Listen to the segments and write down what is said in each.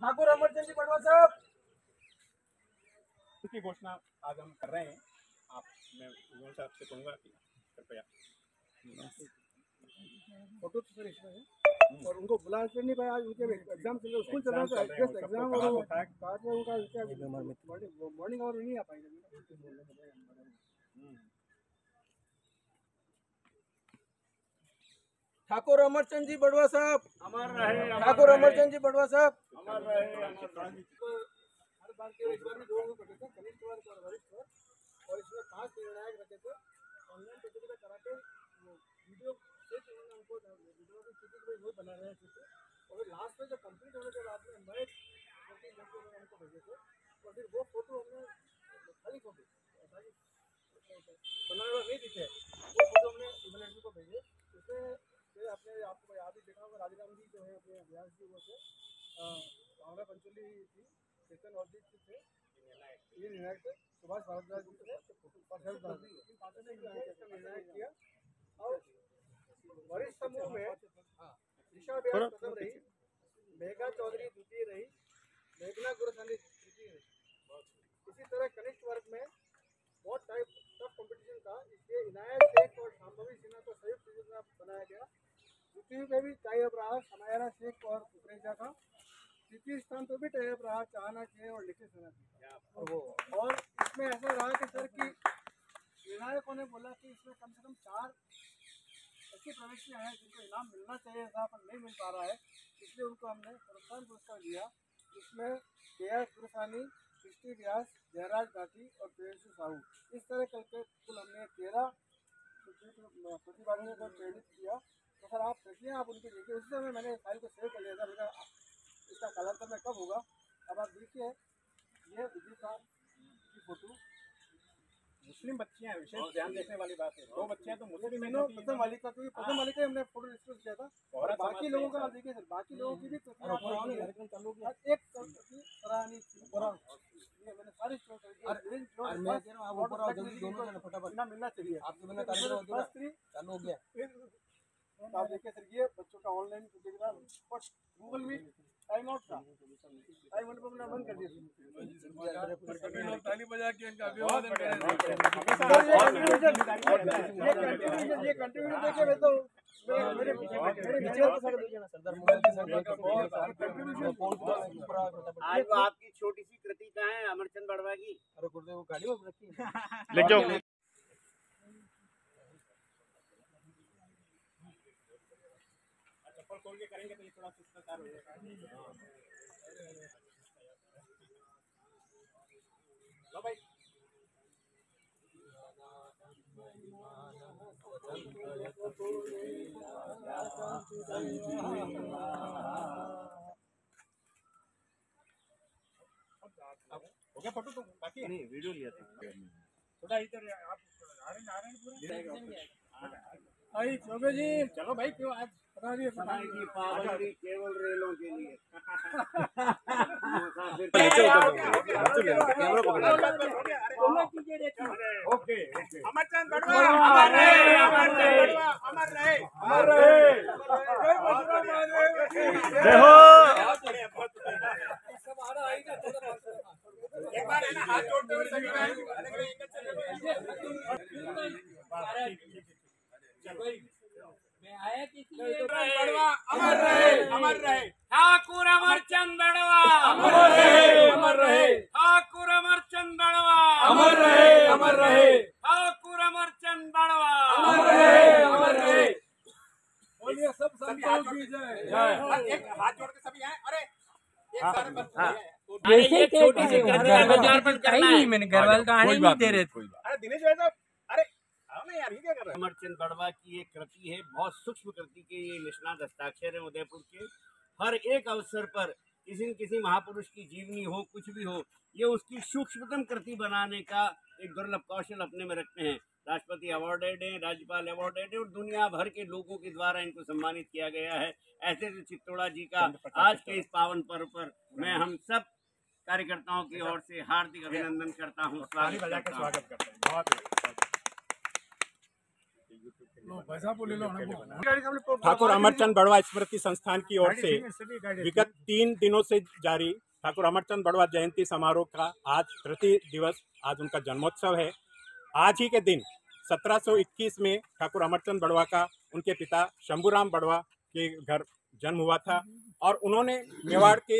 ठाकुर अमरचंद जी बड़वा साहब की घोषणा आज हम कर रहे हैं। आप मैं साहब से कहूँगा कि कृपया फोटो तो सर इसमें है और उनको बुला कर नहीं पाया। आज उनके एग्जाम चल रहे, स्कूल चल रहा था, एग्जाम और बाद में उनका मॉर्निंग आवर नहीं आ पाएंगे। ठाकुर अमरचंद जी बड़वा साहब अमर रहे। ठाकुर अमरचंद जी बड़वा साहब अमर रहे। हर बार के इस बार भी दो लोग बैठे थे, कनिष्ठ वर्ग और वरिष्ठ वर्ग, और इसमें 5 निर्णायक रखे थे। ऑनलाइन प्रतियोगिता करा के वीडियो से उनको वीडियो की स्थिति को वो बना रहे थे और लास्ट में जब कंप्लीट होने के बाद में मैं उनको भेजे थे और फिर वो फोटो हमने खाली फोटो बना हुआ नहीं दिखे, वो फोटो हमने इवेलेटर को भेजे। उससे अपने आपको याद ही देखा होगा, राजराम जी जो है अपने व्यास जी वो थे, भावना पंचोली थी, चेतन औरजीत जी थे, ये निर्णायक थे, सुभाष भारद्वाज जी थे, निर्णायक किया। और वरिष्ठ समूह में ईशा व्यास प्रथम रही, मेघा चौधरी द्वितीय रही, मेघना गुरसानी तृतीय रही। इसी तरह कनिष्ठ वर्ग में बहुत टफ कंपटीशन था, इसलिए इनायत शेख और शांभवी सिन्हा को संयुक्त प्रतियोगिता बनाया गया। द्वितीय में भी टाई अप रहा समायरा शेख और कुकरेजा का। तृतीय स्थान पर भी टाई अप रहा चाहना के और लिखित सिन्हा की। और इसमें ऐसा रहा कि सर की निर्णायकों ने बोला कि इसमें कम से कम 4 ऐसी प्रविष्टियाँ हैं जिनको इनाम मिलना चाहिए था पर नहीं मिल पा रहा है, इसलिए उनको हमने प्रोत्साहन पुरस्कार दिया। इसमें केएस गुरसानी, सृष्टि व्यास, जयराज गांधी और प्रियंशु साहू, इस तरह करके कुल हमने 13 प्रतिभागियों को प्रेरित किया। तो सर आप प्रश्न आप उनके देखिए, उस समय मैंने फाइल को सेव कर लिया था, बेटा इसका कालांतर में कब होगा। अब आप देखिए ये विजेता की फोटो, मुस्लिम बच्चियां विशेष ध्यान देखने वाली बात है। 2 बच्चियां तो मुस्लिम तीनों प्रथम वालिका, क्योंकि प्रथम वालिका हमने फोटो डिस्कस किया था और बाकी लोगों का आप देखिए सर, बाकी लोगों की भी एक सराहनीय मैंने सारी मिलना चाहिए आपके बिना चालू हो गया। आप देखिए सर ये बच्चों का ऑनलाइन प्रतियोगिता गूगल मीट टाइम आउट था, टाइम आउट पर बंद कर दिया। ताली बजा के इनका अभिवादन करें। ये कंट्रीब्यूशन देखिए मैं तो मेरे आज वो आपकी छोटी सी कृति कहाँ है अमरचंद बड़वा की? अरे गुरुदेव वो गाड़ी में रखी ले जाओ। चप्पल खोल के करेंगे तो ये थोड़ा शिष्टाचार हो जाएगा। लो भाई हो गया फोटो, तो बाकी नहीं वीडियो लिया था थोड़ा इधर आप आ रहे हैं पूरा। चौबे जी चलो भाई, क्यों आज की पाबंदी केवल रेलों के लिए। ओके अमरचंद बड़वा अमर रहे, अमरचंद बड़वा अमर रहे, अमर रहे। जय हो। एक बार है ना हाथ जोड़ते हुए सभी आया किसलिए? बड़वा अमर रहे, अमर रहे। ठाकुर अमरचंद बड़वा अमर रहे, अमर रहे। ठाकुर अमरचंद बड़वा अमर रहे, अमर रहे। ठाकुर अमरचंद बड़वा अमर रहे, अमर रहे। बोलिए सब संतों की जय। एक हाथ जोड़ के सभी हैं। अरे एक सारे बस ये छोटी सी लोकार्पण करना है। मैंने घर वाले तो आने नहीं दे रहे थे। अरे दिनेश भाई साहब, अरे आओ ना यार, ये क्या कर रहे हैं? अमरचंद बड़वा की एक कृति है, बहुत सूक्ष्म कृति के ये निष्णात हस्ताक्षर है उदयपुर के। हर एक अवसर पर किसी न किसी महापुरुष की जीवनी हो, कुछ भी हो, ये उसकी सूक्ष्मतम कृति बनाने का एक दुर्लभ कौशल अपने में रखते हैं। राष्ट्रपति अवार्डेड है, राज्यपाल अवार्डेड है और दुनिया भर के लोगों के द्वारा इनको सम्मानित किया गया है। ऐसे चित्तौड़ा जी का आज के इस पावन पर्व पर मैं हम सब कार्यकर्ताओं की ओर से हार्दिक अभिनंदन करता हूँ, स्वागत करता हूँ। ठाकुर अमरचंद बड़वा स्मृति संस्थान की ओर से विगत 3 दिनों से जारी ठाकुर अमरचंद बड़वा जयंती समारोह का आज तृतीय दिवस, आज उनका जन्मोत्सव है। आज ही के दिन 1721 में ठाकुर अमरचंद बड़वा का उनके पिता शंभूराम बड़वा के घर जन्म हुआ था और उन्होंने मेवाड़ के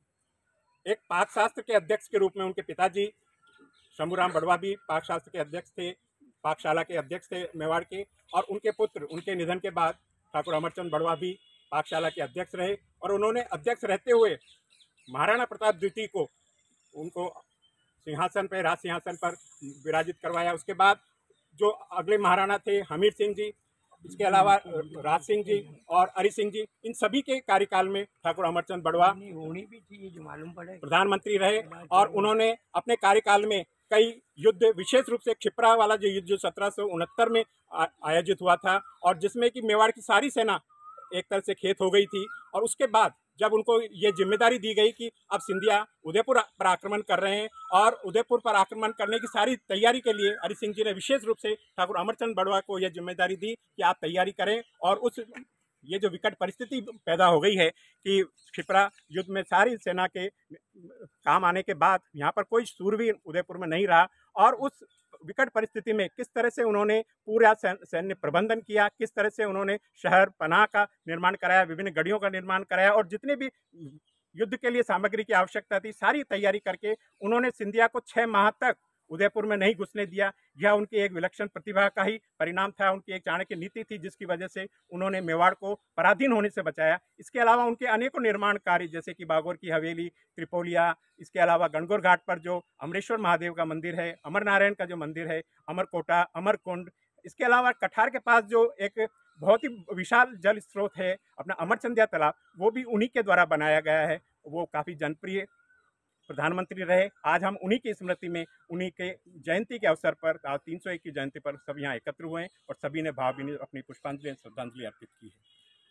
एक पाकशास्त्र के अध्यक्ष के रूप में, उनके पिताजी शंभूराम बड़वा भी पाकशास्त्र के अध्यक्ष थे, पाकशाला के अध्यक्ष थे मेवाड़ के, और उनके पुत्र, उनके निधन के बाद ठाकुर अमरचंद बड़वा भी पाकशाला के अध्यक्ष रहे और उन्होंने अध्यक्ष रहते हुए महाराणा प्रताप द्वितीय को उनको सिंहासन पर, राज सिंहासन पर विराजित करवाया। उसके बाद जो अगले महाराणा थे हमीर सिंह जी, इसके अलावा राज सिंह जी और हरि सिंह जी, इन सभी के कार्यकाल में ठाकुर अमरचंद बड़वा होनी भी थी, जो मालूम पड़े। प्रधानमंत्री रहे और उन्होंने अपने कार्यकाल में कई युद्ध, विशेष रूप से क्षिप्रा वाला जो युद्ध 1769 में आयोजित हुआ था और जिसमें कि मेवाड़ की सारी सेना एक तरह से खेत हो गई थी, और उसके बाद जब उनको ये जिम्मेदारी दी गई कि अब सिंधिया उदयपुर पर आक्रमण कर रहे हैं और उदयपुर पर आक्रमण करने की सारी तैयारी के लिए हरि सिंह जी ने विशेष रूप से ठाकुर अमरचंद बड़वा को यह जिम्मेदारी दी कि आप तैयारी करें। और उस ये जो विकट परिस्थिति पैदा हो गई है कि क्षिप्रा युद्ध में सारी सेना के काम आने के बाद यहाँ पर कोई सूरवीर उदयपुर में नहीं रहा, और उस विकट परिस्थिति में किस तरह से उन्होंने पूरा सैन्य प्रबंधन किया, किस तरह से उन्होंने शहर पनाह का निर्माण कराया, विभिन्न गढ़ियों का निर्माण कराया, और जितने भी युद्ध के लिए सामग्री की आवश्यकता थी सारी तैयारी करके उन्होंने सिंधिया को 6 माह तक उदयपुर में नहीं घुसने दिया। यह उनकी एक विलक्षण प्रतिभा का ही परिणाम था, उनकी एक चाणक्य नीति थी जिसकी वजह से उन्होंने मेवाड़ को पराधीन होने से बचाया। इसके अलावा उनके अनेकों निर्माण कार्य, जैसे कि बागोर की हवेली, त्रिपोलिया, इसके अलावा गणगौर घाट पर जो अमरेश्वर महादेव का मंदिर है, अमर नारायण का जो मंदिर है, अमरकोटा, अमरकुंड, इसके अलावा कठार के पास जो एक बहुत ही विशाल जल स्रोत है अपना अमरचंदिया तालाब, वो भी उन्हीं के द्वारा बनाया गया है। वो काफ़ी जनप्रिय प्रधानमंत्री रहे। आज हम उन्हीं की स्मृति में, उन्हीं के जयंती के अवसर पर, 301 की जयंती पर सब यहाँ एकत्र हुए हैं और सभी ने भावभीनी अपनी पुष्पांजलि श्रद्धांजलि अर्पित की है।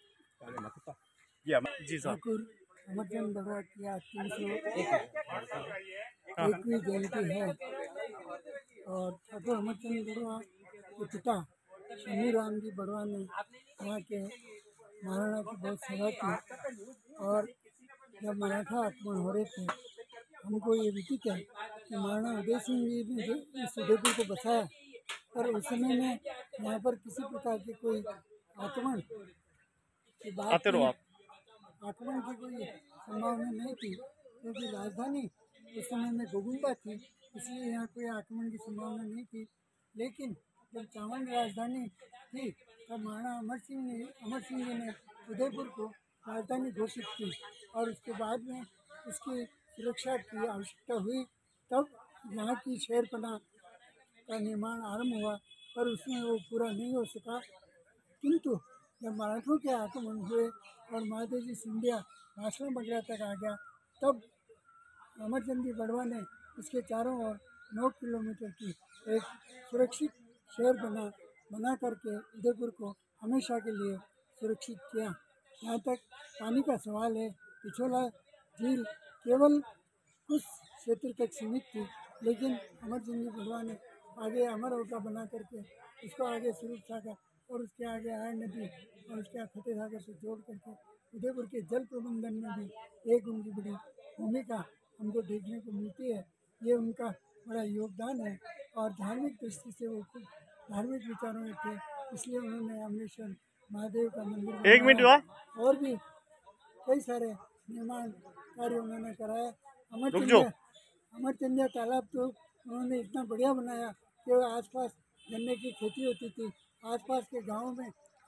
जी साहब। ठाकुर अमरचंद बड़वा की आज 301वीं जयंती है और ठाकुर अमरचंद बड़वा के पिता शंभूराम जी बड़वा ने यहाँ के महाराणा की बहुत सेवा की, और जब मराठा आक्रमण हो रहे थे हमको ये विदित है कि महाराणा उदय सिंह जी ने इस उदयपुर को बसाया, पर उस समय में यहाँ पर किसी प्रकार की कोई आक्रमण की बात, आक्रमण की कोई संभावना नहीं थी, क्योंकि राजधानी उस समय में गोगुंडा थी, इसलिए यहाँ कोई आक्रमण की संभावना नहीं थी। लेकिन जब चावंड राजधानी थी तब महाराणा अमर सिंह जी ने उदयपुर को राजधानी घोषित की, और उसके बाद में इसकी सुरक्षा की आवश्यकता हुई, तब यहाँ की शहरपना का निर्माण आरंभ हुआ, पर उसमें वो पूरा नहीं हो सका। किंतु जब मराठों के आक्रमण हुए और महादेव जी सिंधिया भाषण बगरा तक आ गया, तब अमरचंद जी बड़वा ने इसके चारों ओर 9 किलोमीटर की एक सुरक्षित शहर बना करके उदयपुर को हमेशा के लिए सुरक्षित किया। यहाँ तक पानी का सवाल है, पिछोला झील केवल कुछ क्षेत्र तक सीमित थी, लेकिन अमरचंद जी बड़वा ने आगे अमर ओटा बना करके उसको आगे स्वरूप सागर और उसके आगे आय नदी और उसके फतेह सागर से जोड़ करके उदयपुर के जल प्रबंधन में भी एक उनकी बड़ी भूमिका हमको देखने को मिलती है। ये उनका बड़ा योगदान है, और धार्मिक दृष्टि से वो खूब धार्मिक विचारों में थे, इसलिए उन्होंने अमरेश्वर महादेव का मंदिर और भी कई सारे निर्माण कार्य उन्होंने कराया। अमरचंदिया तालाब तो उन्होंने इतना बढ़िया बनाया कि आसपास गन्ने की खेती होती थी, आसपास के गाँव में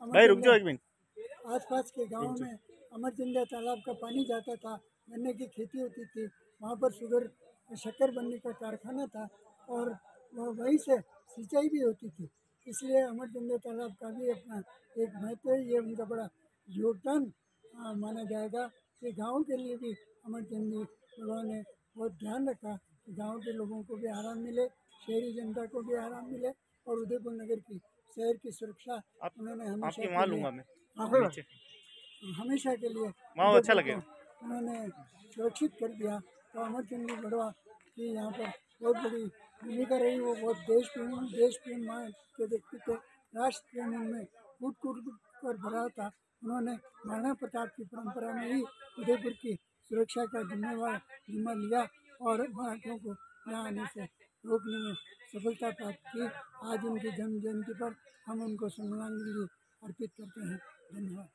अमरचंदिया तालाब का पानी जाता था, गन्ने की खेती होती थी, वहाँ पर शक्कर बनने का कारखाना था और वहीं से सिंचाई भी होती थी, इसलिए अमरचंदिया तालाब का भी अपना एक महत्व है। ये उनका बड़ा योगदान माना जाएगा कि गाँव के लिए भी अमरचंद जी बड़वा ने बहुत ध्यान रखा कि गाँव के लोगों को भी आराम मिले, शहरी जनता को भी आराम मिले, और उदयपुर नगर की शहर की सुरक्षा उन्होंने हमेशा के लिए अच्छा लगे उन्होंने सुरक्षित कर दिया। तो अमरचंद जी बड़वा की यहाँ पर बहुत बड़ी भूमिका रही। वो बहुत देश प्रेम माँ के व्यक्ति थे, राष्ट्र प्रेम उनमें कूट कूट कर भरा था। उन्होंने महाराणा प्रताप की परंपरा में ही उदयपुर की सुरक्षा का जिम्मा लिया और मराठों को यहाँ आने से रोकने में सफलता प्राप्त की। आज उनकी जन्म जयंती पर हम उनको श्रद्धांजलि अर्पित करते हैं। धन्यवाद।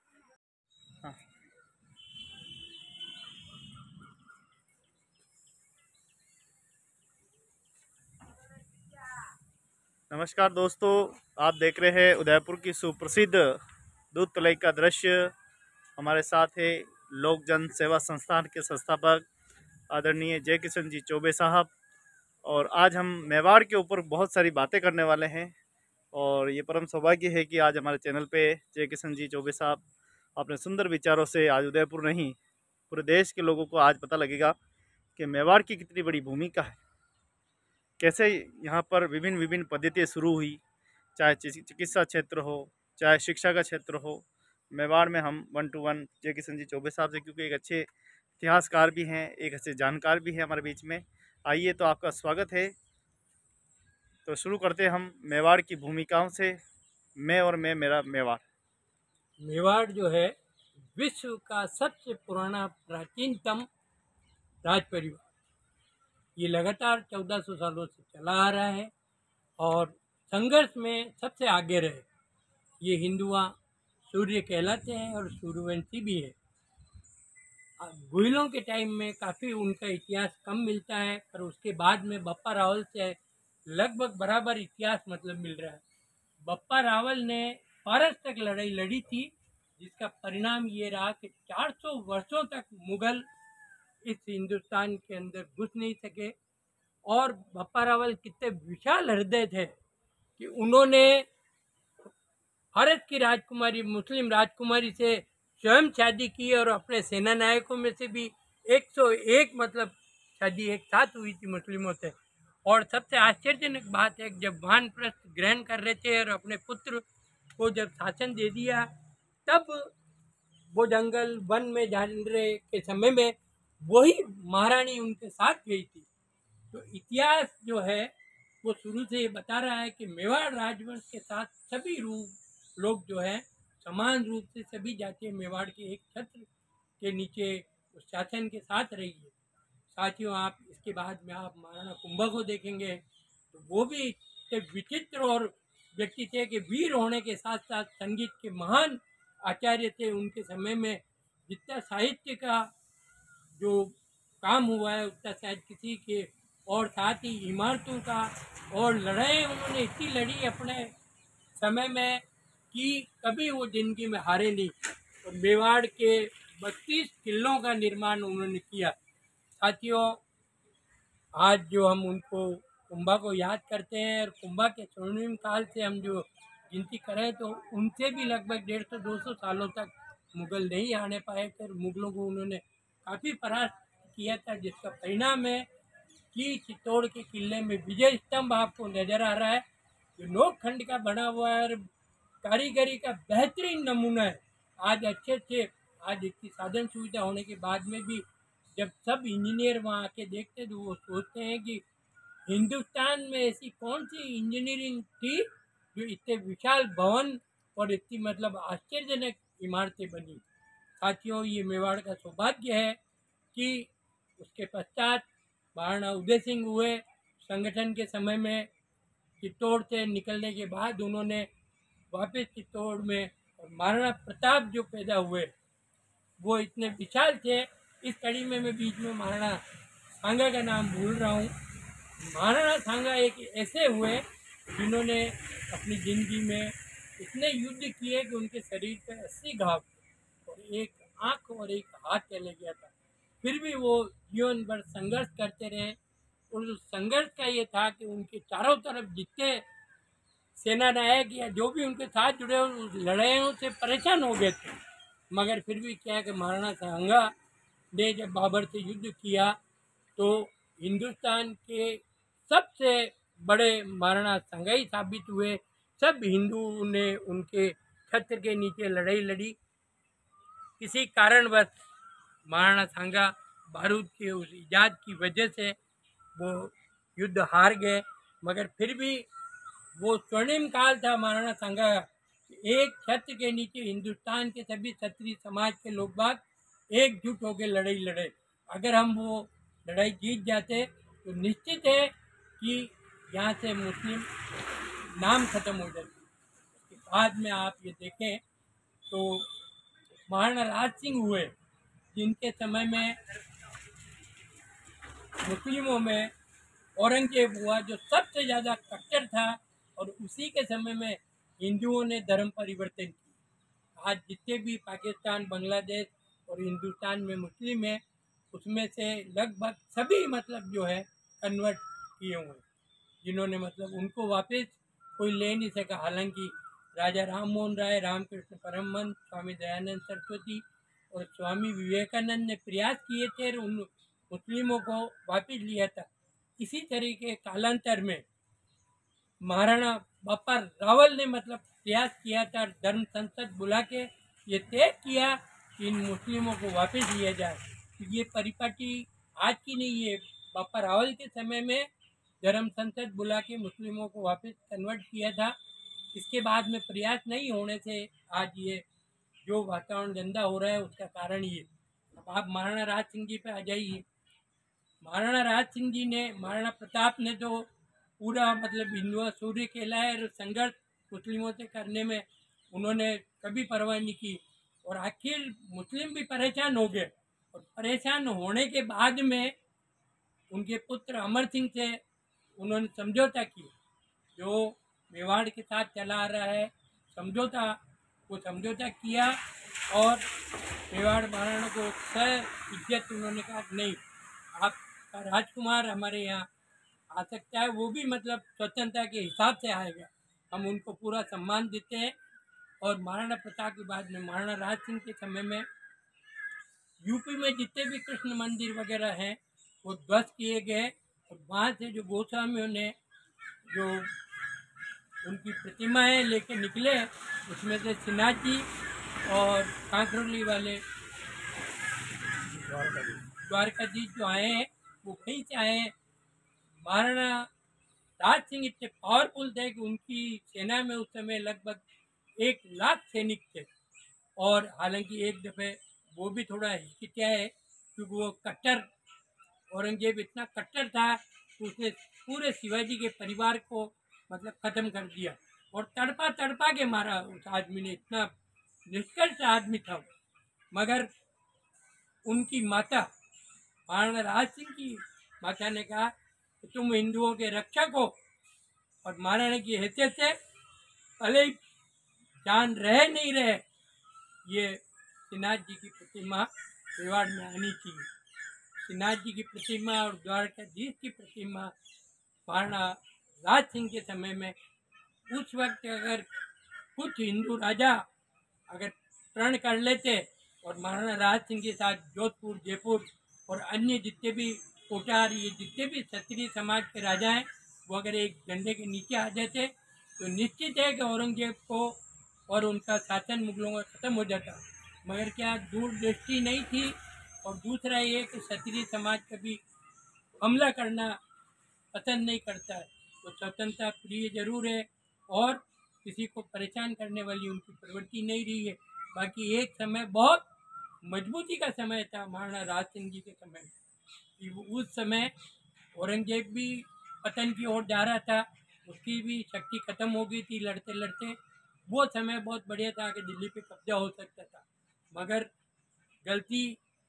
नमस्कार दोस्तों, आप देख रहे हैं उदयपुर की सुप्रसिद्ध दूध पिलाई का दृश्य। हमारे साथ है लोक जन सेवा संस्थान के संस्थापक आदरणीय जय किशन जी चौबे साहब, और आज हम मेवाड़ के ऊपर बहुत सारी बातें करने वाले हैं। और ये परम सौभाग्य है कि आज हमारे चैनल पे जय किशन जी चौबे साहब अपने सुंदर विचारों से आज उदयपुर नहीं पूरे देश के लोगों को आज पता लगेगा कि मेवाड़ की कितनी बड़ी भूमिका है, कैसे यहाँ पर विभिन्न पद्धतियाँ शुरू हुई, चाहे चिकित्सा क्षेत्र हो, चाहे शिक्षा का क्षेत्र हो। मेवाड़ में हम 1 to 1 जय किशन जी चौबे साहब से, क्योंकि एक अच्छे इतिहासकार भी हैं, एक अच्छे जानकार भी हैं हमारे बीच में। आइए, तो आपका स्वागत है। तो शुरू करते हैं हम मेवाड़ की भूमिकाओं से। मैं और मैं मेरा मेवाड़। मेवाड़ जो है विश्व का सबसे पुराना प्राचीनतम राज परिवार, ये लगातार 1400 सालों से चला आ रहा है और संघर्ष में सबसे आगे रहे। ये हिंदुआ सूर्य कहलाते हैं और सूर्यवंशी भी है। गुहिलों के टाइम में काफ़ी उनका इतिहास कम मिलता है, पर उसके बाद में बप्पा रावल से लगभग बराबर इतिहास मतलब मिल रहा है। बप्पा रावल ने पारस तक लड़ाई लड़ी थी, जिसका परिणाम ये रहा कि 400 वर्षों तक मुगल इस हिंदुस्तान के अंदर घुस नहीं सके। और बप्पा रावल कितने विशाल हृदय थे कि उन्होंने भारत की राजकुमारी मुस्लिम राजकुमारी से स्वयं शादी की और अपने सेना नायकों में से भी 101 मतलब शादी एक साथ हुई थी मुस्लिमों से। और सबसे आश्चर्यजनक बात है, जब वानप्रस्थ ग्रहण कर रहे थे और अपने पुत्र को जब शासन दे दिया, तब वो जंगल वन में जाने के समय में वही महारानी उनके साथ गई थी। तो इतिहास जो है वो शुरू से ये बता रहा है कि मेवाड़ राजवंश के साथ सभी लोग जो है समान रूप से सभी जातियाँ मेवाड़ के एक छत्र के नीचे उस शासन के साथ रही है। साथियों, आप इसके बाद में आप महाराणा कुंभा को देखेंगे तो वो भी एक विचित्र और व्यक्ति थे कि वीर होने के साथ साथ संगीत के महान आचार्य थे। उनके समय में जितना साहित्य का जो काम हुआ है उतना शायद किसी के, और साथ ही इमारतों का, और लड़ाई उन्होंने इतनी लड़ी अपने समय में कि कभी वो जिंदगी में हारे नहीं। और मेवाड़ के 32 किलों का निर्माण उन्होंने किया। साथियों, आज जो हम उनको कुंभा को याद करते हैं और कुंभा के स्वर्णिम काल से हम जो गिनती करें तो उनसे भी लगभग 150-200 सालों तक मुगल नहीं आने पाए थे। मुगलों को उन्होंने काफ़ी परास्त किया था, जिसका परिणाम है कि चित्तौड़ के किले में विजय स्तंभ आपको नज़र आ रहा है, जो नोकखंड का बना हुआ है और कारीगरी का बेहतरीन नमूना है। आज आज इतनी साधन सुविधा होने के बाद में भी जब सब इंजीनियर वहाँ आके देखते तो वो सोचते हैं कि हिंदुस्तान में ऐसी कौन सी इंजीनियरिंग थी जो इतने विशाल भवन और इतनी मतलब आश्चर्यजनक इमारतें बनी। साथियों, ये मेवाड़ का सौभाग्य है कि उसके पश्चात महाराणा उदय सिंह हुए। संगठन के समय में चित्तौड़ से निकलने के बाद उन्होंने वापस चित्तौड़ में, और महाराणा प्रताप जो पैदा हुए वो इतने विशाल थे। इस कड़ी में मैं बीच में महाराणा सांगा का नाम भूल रहा हूँ। महाराणा सांगा एक ऐसे हुए जिन्होंने अपनी ज़िंदगी में इतने युद्ध किए कि उनके शरीर पे 80 घाव और एक आँख और एक हाथ चले गया था, फिर भी वो जीवन भर संघर्ष करते रहे। और उस संघर्ष का ये था कि उनके चारों तरफ जितने सेना नायक या जो भी उनके साथ जुड़े उस लड़ाइयों से परेशान हो गए थे, मगर फिर भी क्या कि महाराणा सांगा ने जब बाबर से युद्ध किया तो हिंदुस्तान के सबसे बड़े महाराणा सांगा ही साबित हुए। सब हिंदू ने उनके छत्र के नीचे लड़ाई लड़ी। किसी कारणवश महाराणा सांगा बारूद के उस इजाद की वजह से वो युद्ध हार गए, मगर फिर भी वो स्वर्णिम काल था महाराणा सांगा कि एक छत्र के नीचे हिंदुस्तान के सभी क्षत्रिय समाज के लोग बाग एकजुट होकर लड़ाई लड़े। अगर हम वो लड़ाई जीत जाते तो निश्चित है कि यहाँ से मुस्लिम नाम खत्म हो जाते। इसके बाद में आप ये देखें तो महाराणा राज सिंह हुए, जिनके समय में मुस्लिमों में औरंगजेब हुआ जो सबसे ज़्यादा कट्टर था, और उसी के समय में हिंदुओं ने धर्म परिवर्तन किया। आज जितने भी पाकिस्तान, बांग्लादेश और हिंदुस्तान में मुस्लिम हैं, उसमें से लगभग सभी मतलब जो है कन्वर्ट किए हुए हैं, जिन्होंने मतलब उनको वापस कोई ले नहीं सका। हालांकि राजा राम मोहन राय, रामकृष्ण परमहंस, स्वामी दयानंद सरस्वती और स्वामी विवेकानंद ने प्रयास किए थे और उन मुस्लिमों को वापस लिया था। इसी तरीके कालांतर में महाराणा बापा रावल ने मतलब प्रयास किया था, धर्म संसद बुला के ये तय किया कि इन मुस्लिमों को वापस लिया जाए। तो ये परिपाटी आज की नहीं है, बापा रावल के समय में धर्म संसद बुला के मुस्लिमों को वापस कन्वर्ट किया था। इसके बाद में प्रयास नहीं होने से आज ये जो वातावरण गंदा हो रहा है उसका कारण ये। अब आप महाराणा राज सिंह जी पे आ जाइए। महाराणा राज सिंह जी ने, महाराणा प्रताप ने तो पूरा मतलब हिंदुआ सूर्य कहलाए और संघर्ष मुस्लिमों से करने में उन्होंने कभी परवाह नहीं की, और आखिर मुस्लिम भी परेशान हो गए। और परेशान होने के बाद में उनके पुत्र अमर सिंह से उन्होंने समझौता किया, जो मेवाड़ के साथ चला आ रहा है समझौता, वो समझौता किया और मेवाड़ महाराणा को इज्जत उन्होंने कहा नहीं, आपका राजकुमार हमारे यहाँ आ सकता है, वो भी मतलब स्वतंत्रता के हिसाब से आएगा, हम उनको पूरा सम्मान देते हैं। और महाराणा प्रताप के बाद में महाराणा राज सिंह के समय में यूपी में जितने भी कृष्ण मंदिर वगैरह हैं वो ध्वस्त किए गए, और वहाँ से जो गोस्वामियों ने जो उनकी प्रतिमाएं लेके निकले, उसमें से श्रीनाथ जी और कांकरोली वाले द्वारकाधीश जो आए हैं वो कहीं से आए हैं। महाराणा राज सिंह इतने पावरफुल थे कि उनकी सेना में उस समय लगभग 1 लाख सैनिक थे, और हालांकि एक दफ़े वो भी थोड़ा हिचकिचाए क्योंकि वो कट्टर औरंगजेब इतना कट्टर था कि उसने पूरे शिवाजी के परिवार को मतलब ख़त्म कर दिया और तड़पा तड़पा के मारा उस आदमी ने, इतना निष्कर्ष आदमी था वो। मगर उनकी माता महाराणा राज सिंह की माता ने कहा कि तुम हिंदुओं के रक्षक हो, और महाराणा की हैसियत से भले ही जान रहे नहीं रहे, ये श्रीनाथ जी की प्रतिमा मेवाड़ में आनी चाहिए। श्रीनाथ जी की प्रतिमा और द्वारकाधीश की प्रतिमा महाराणा राज सिंह के समय में, उस वक्त अगर कुछ हिंदू राजा अगर प्रण कर लेते और महाराणा राज सिंह के साथ जोधपुर, जयपुर और अन्य जितने भी कोटार, ये जितने भी क्षत्रिय समाज के राजा हैं, वो अगर एक झंडे के नीचे आ जाते तो निश्चित है कि औरंगजेब को और उनका शासन मुगलों का ख़त्म हो जाता। मगर क्या दूरदृष्टि नहीं थी, और दूसरा ये कि क्षत्रिय समाज कभी हमला करना पसंद नहीं करता है, तो स्वतंत्रता प्रिय जरूर है और किसी को परेशान करने वाली उनकी प्रवृत्ति नहीं रही है। बाकी एक समय बहुत मजबूती का समय था महाराणा राज सिंह जी के समय में, कि उस समय औरंगजेब भी पतन की ओर जा रहा था, उसकी भी शक्ति खत्म हो गई थी लड़ते लड़ते। वो समय बहुत बढ़िया था कि दिल्ली पे कब्जा हो सकता था, मगर गलती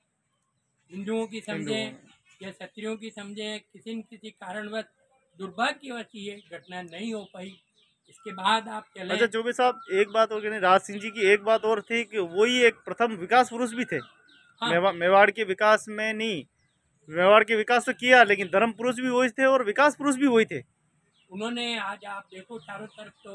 हिंदुओं की समझे या क्षत्रियों की समझे, किसी न किसी कारणवश दुर्भाग्यवश ये घटना नहीं हो पाई। इसके बाद आप चले। अच्छा चौबे साहब, एक बात और कहने, राज सिंह जी की एक बात और थी कि वही एक प्रथम विकास पुरुष भी थे। हाँ। मेवाड़ के विकास में नहीं, मेवाड़ के विकास तो किया, लेकिन धर्म पुरुष भी वही थे और विकास पुरुष भी वही थे। उन्होंने, आज आप देखो चारों तरफ तो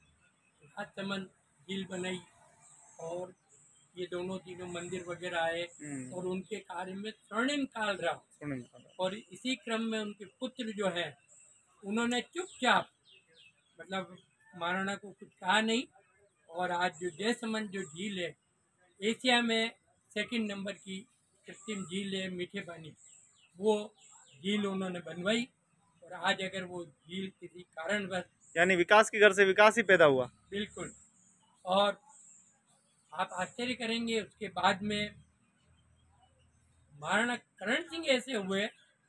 राजसमंद झील बनाई और ये दोनों तीनों मंदिर वगैरह आए, और उनके कार्य में स्वर्णिम काल रहा। और इसी क्रम में उनके पुत्र जो है उन्होंने चुपचाप मतलब महाराणा को कुछ कहा नहीं, और आज जो जयसमंद जो झील है एशिया में 2nd नंबर की कृत्रिम झील है मीठे पानी, वो झील उन्होंने बनवाई। और आज अगर वो झील किसी कारणवश, यानी विकास के घर से विकास ही पैदा हुआ। बिल्कुल, और आप आश्चर्य करेंगे उसके बाद में महाराणा करण सिंह ऐसे हुए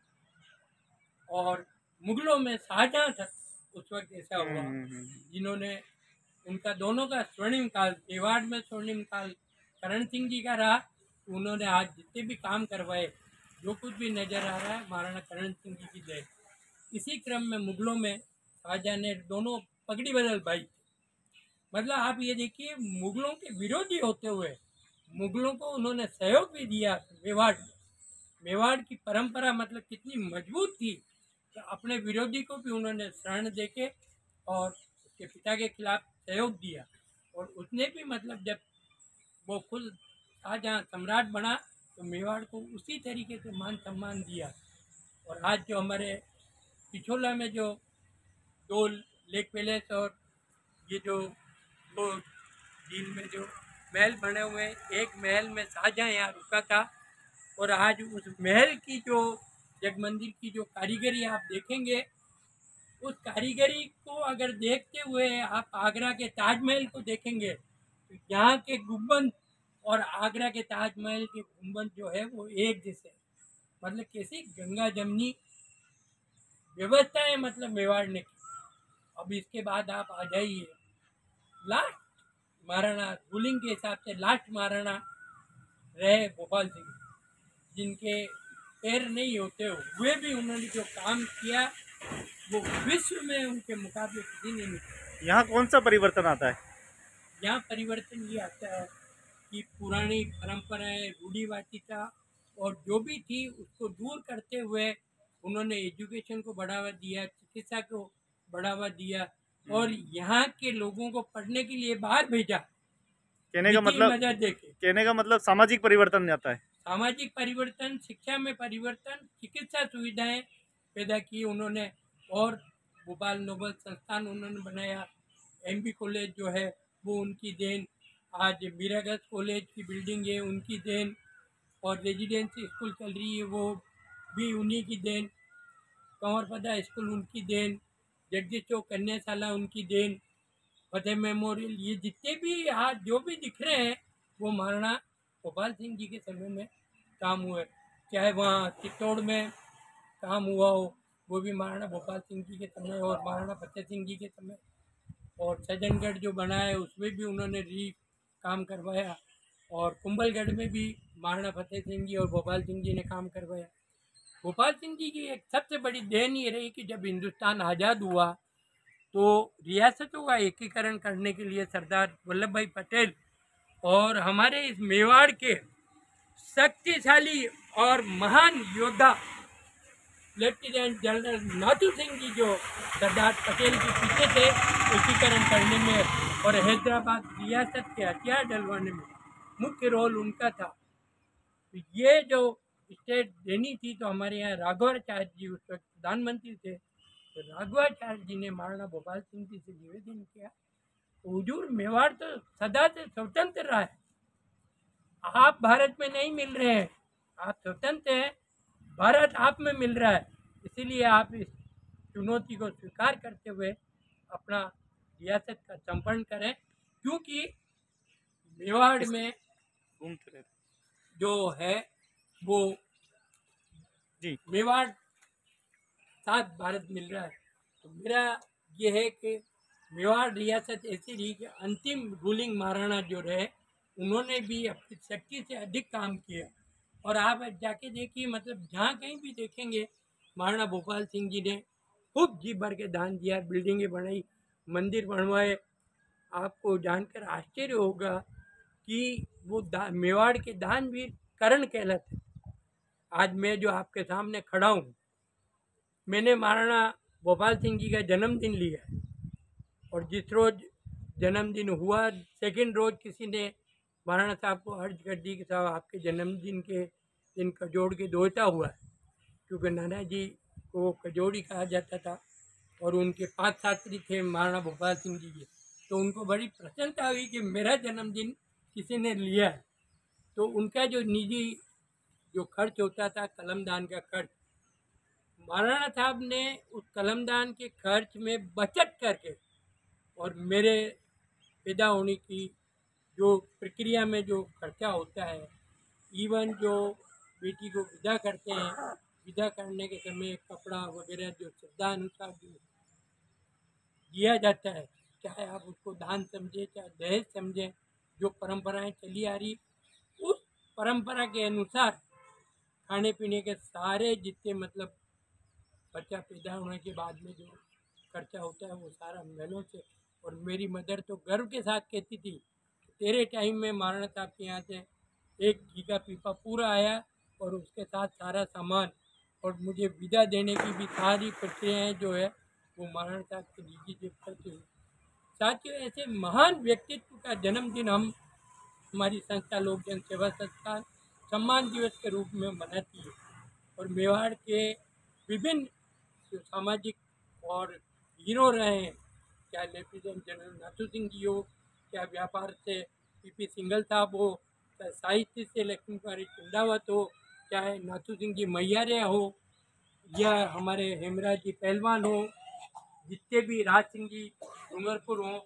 और मुगलों में शाहजहां था उस वक्त ऐसा हुआ जिन्होंने उनका दोनों का स्वर्णिम काल मेवाड़ में स्वर्णिम काल करण सिंह जी का रहा। उन्होंने आज जितने भी काम करवाए जो कुछ भी नजर आ रहा है महाराणा करण सिंह जी की देन। इसी क्रम में मुगलों में शाहजहां ने दोनों पगड़ी बदल भाई मतलब आप ये देखिए मुगलों के विरोधी होते हुए मुगलों को उन्होंने सहयोग भी दिया। मेवाड़ की परंपरा मतलब कितनी मजबूत थी कि अपने विरोधी को भी उन्होंने शरण देके और उसके पिता के खिलाफ सहयोग दिया और उसने भी मतलब जब वो खुद शाहजहां सम्राट बना तो मेवाड़ को उसी तरीके से मान सम्मान दिया। और आज जो हमारे पिछोला में जो 2 लेक पैलेस और ये जो 2 झील में जो महल बने हुए हैं, एक महल में शाहजहां यहाँ रुका था और आज उस महल की जो जगमंदिर की जो कारीगरी आप देखेंगे उस कारीगरी को अगर देखते हुए आप आगरा के ताजमहल को देखेंगे तो यहाँ के गुंबद और आगरा के ताजमहल के गुंबद जो है वो एक जैसे मतलब कैसी गंगा जमनी व्यवस्था है मतलब मेवाड़ ने की। अब इसके बाद आप आ जाइए लास्ट महाराणा रूलिंग के हिसाब से लास्ट महाराणा रहे भोपाल सिंह जिनके पैर नहीं होते हुए भी उन्होंने जो काम किया वो विश्व में उनके मुकाबले किसी ने नहीं किया। यहाँ कौन सा परिवर्तन आता है? यहाँ परिवर्तन ये आता है कि पुरानी परंपराएं रूढ़िवादिता और जो भी थी उसको दूर करते हुए उन्होंने एजुकेशन को बढ़ावा दिया, चिकित्सा को बढ़ावा दिया और यहाँ के लोगों को पढ़ने के लिए बाहर भेजा। कहने का मतलब सामाजिक परिवर्तन आता है। सामाजिक परिवर्तन, शिक्षा में परिवर्तन, चिकित्सा सुविधाएं पैदा की उन्होंने और भोपाल नोबल संस्थान उन्होंने बनाया। एमबी कॉलेज जो है वो उनकी देन, आज मीरागंज कॉलेज की बिल्डिंग है उनकी देन और रेजिडेंसी स्कूल चल रही है वो भी उन्हीं की देन, कंवरपदा स्कूल उनकी देन, जगदीश चौक कन्याशाला उनकी देन, फतेह मेमोरियल, ये जितने भी आज जो भी दिख रहे हैं वो महाराणा भोपाल सिंह जी के समय में काम हुए। चाहे वहाँ चित्तौड़ में काम हुआ हो वो भी महाराणा भोपाल सिंह जी के समय और महाराणा फतेह सिंह जी के समय, और सज्जनगढ़ जो बना है उसमें भी उन्होंने काम करवाया और कुंभलगढ़ में भी महाराणा फतेह सिंह जी और भोपाल सिंह जी ने काम करवाया। भोपाल सिंह जी की एक सबसे बड़ी देन ये रही कि जब हिंदुस्तान आज़ाद हुआ तो रियासतों का एकीकरण करने के लिए सरदार वल्लभ भाई पटेल और हमारे इस मेवाड़ के शक्तिशाली और महान योद्धा लेफ्टिनेंट जनरल नाथू सिंह जी जो सरदार पटेल के पीछे थे एकीकरण करने में और हैदराबाद रियासत के हथियार डलवाने में मुख्य रोल उनका था। तो ये जो स्टेट देनी थी तो हमारे यहाँ राघवाचार्य जी उस वक्त प्रधानमंत्री थे तो राघवाचार्य जी ने महाराणा भोपाल सिंह जी से निवेदन किया हुजूर मेवाड़ तो सदा से स्वतंत्र रहा है, आप भारत में नहीं मिल रहे हैं, आप स्वतंत्र हैं, भारत आप में मिल रहा है, इसीलिए आप इस चुनौती को स्वीकार करते हुए अपना रियासत का संपन्न करें। क्योंकि मेवाड़ में जो है वो जी मेवाड़ साथ भारत मिल रहा है। तो मेरा ये है कि मेवाड़ रियासत ऐसी रही कि अंतिम रूलिंग महाराणा जो रहे उन्होंने भी अपनी शक्ति से अधिक काम किया और आप जाके देखिए मतलब जहाँ कहीं भी देखेंगे महाराणा भोपाल सिंह जी ने खूब जी भर के दान दिया, बिल्डिंगें बनाई, मंदिर बनवाए। आपको जानकर आश्चर्य होगा कि वो मेवाड़ के दानवीर करण कहलाते। आज मैं जो आपके सामने खड़ा हूँ मैंने महाराणा भोपाल सिंह जी का जन्मदिन लिया है और जिस रोज़ जन्मदिन हुआ सेकंड रोज़ किसी ने महाराणा साहब को अर्ज कर दी कि साहब आपके जन्मदिन के दिन कजोड़ के दोहता हुआ है, क्योंकि नाना जी को कजोड़ी कहा जाता था और उनके 5 छात्री थे महाराणा भोपाल सिंह जी के, तो उनको बड़ी प्रसन्नता हुई कि मेरा जन्मदिन किसी ने लिया है। तो उनका जो निजी जो खर्च होता था कलमदान का खर्च, महाराणा साहब ने उस कलमदान के खर्च में बचत करके और मेरे पैदा होने की जो प्रक्रिया में जो खर्चा होता है, इवन जो बेटी को विदा करते हैं, विदा करने के समय कपड़ा वगैरह जो श्रद्धा अनुसार जो दिया जाता है, चाहे आप उसको दान समझें चाहे दहेज समझें, जो परंपराएं चली आ रही, उस परंपरा के अनुसार खाने पीने के सारे जितने मतलब बच्चा पैदा होने के बाद में जो खर्चा होता है वो सारा महलों से। और मेरी मदर तो गर्व के साथ कहती थी, तेरे टाइम में महाराणा साहब के यहाँ से एक घी का पीपा पूरा आया और उसके साथ सारा सामान, और मुझे विदा देने की भी सारी प्रक्रियाएँ जो है वो महाराणा साहब के निजी जेब करते हुए। साथियों, ऐसे महान व्यक्तित्व का जन्मदिन हम हमारी संस्था लोक जन सेवा संस्थान सम्मान दिवस के रूप में मनाती है। और मेवाड़ के विभिन्न जो सामाजिक और हीरो रहे हैं, चाहे लेफ्टिनेंट जनरल नाथू सिंह जी हो, चाहे व्यापार से पीपी सिंघल साहब हो, चाहे साहित्य से लक्ष्मी कुमारी चंदावत हो, चाहे नाथू सिंह जी मैयारे हो, या हमारे हेमराज जी पहलवान हो, जितने भी राज सिंह जी डूंगरपुर हों,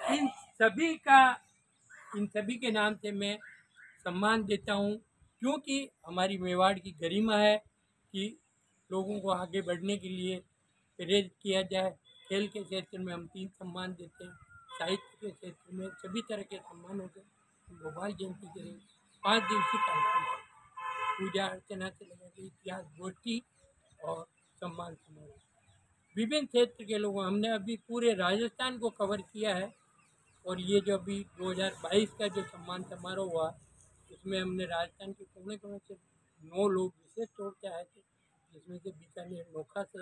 इन सभी के नाम से मैं सम्मान देता हूँ, क्योंकि हमारी मेवाड़ की गरिमा है कि लोगों को आगे बढ़ने के लिए प्रेरित किया जाए। खेल के क्षेत्र में हम 3 सम्मान देते हैं, साहित्य के क्षेत्र में सभी तरह के सम्मान होते हैं। भोपाल जयंती के लिए 5 दिवसीय कार्यक्रम, पूजा अर्चना से लेकर के इतिहास गोष्ठी और सम्मान समारोह, विभिन्न क्षेत्र के लोगों, हमने अभी पूरे राजस्थान को कवर किया है। और ये जो अभी 2022 का जो सम्मान समारोह हुआ, उसमें हमने राजस्थान के कोने कोने से 9 लोग विशेष तौर से आए थे, जिसमें से बीकानेर नोखा से,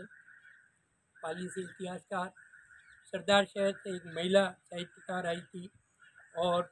पाली से इतिहासकार, सरदार शहर से एक महिला साहित्यकार आई थी, और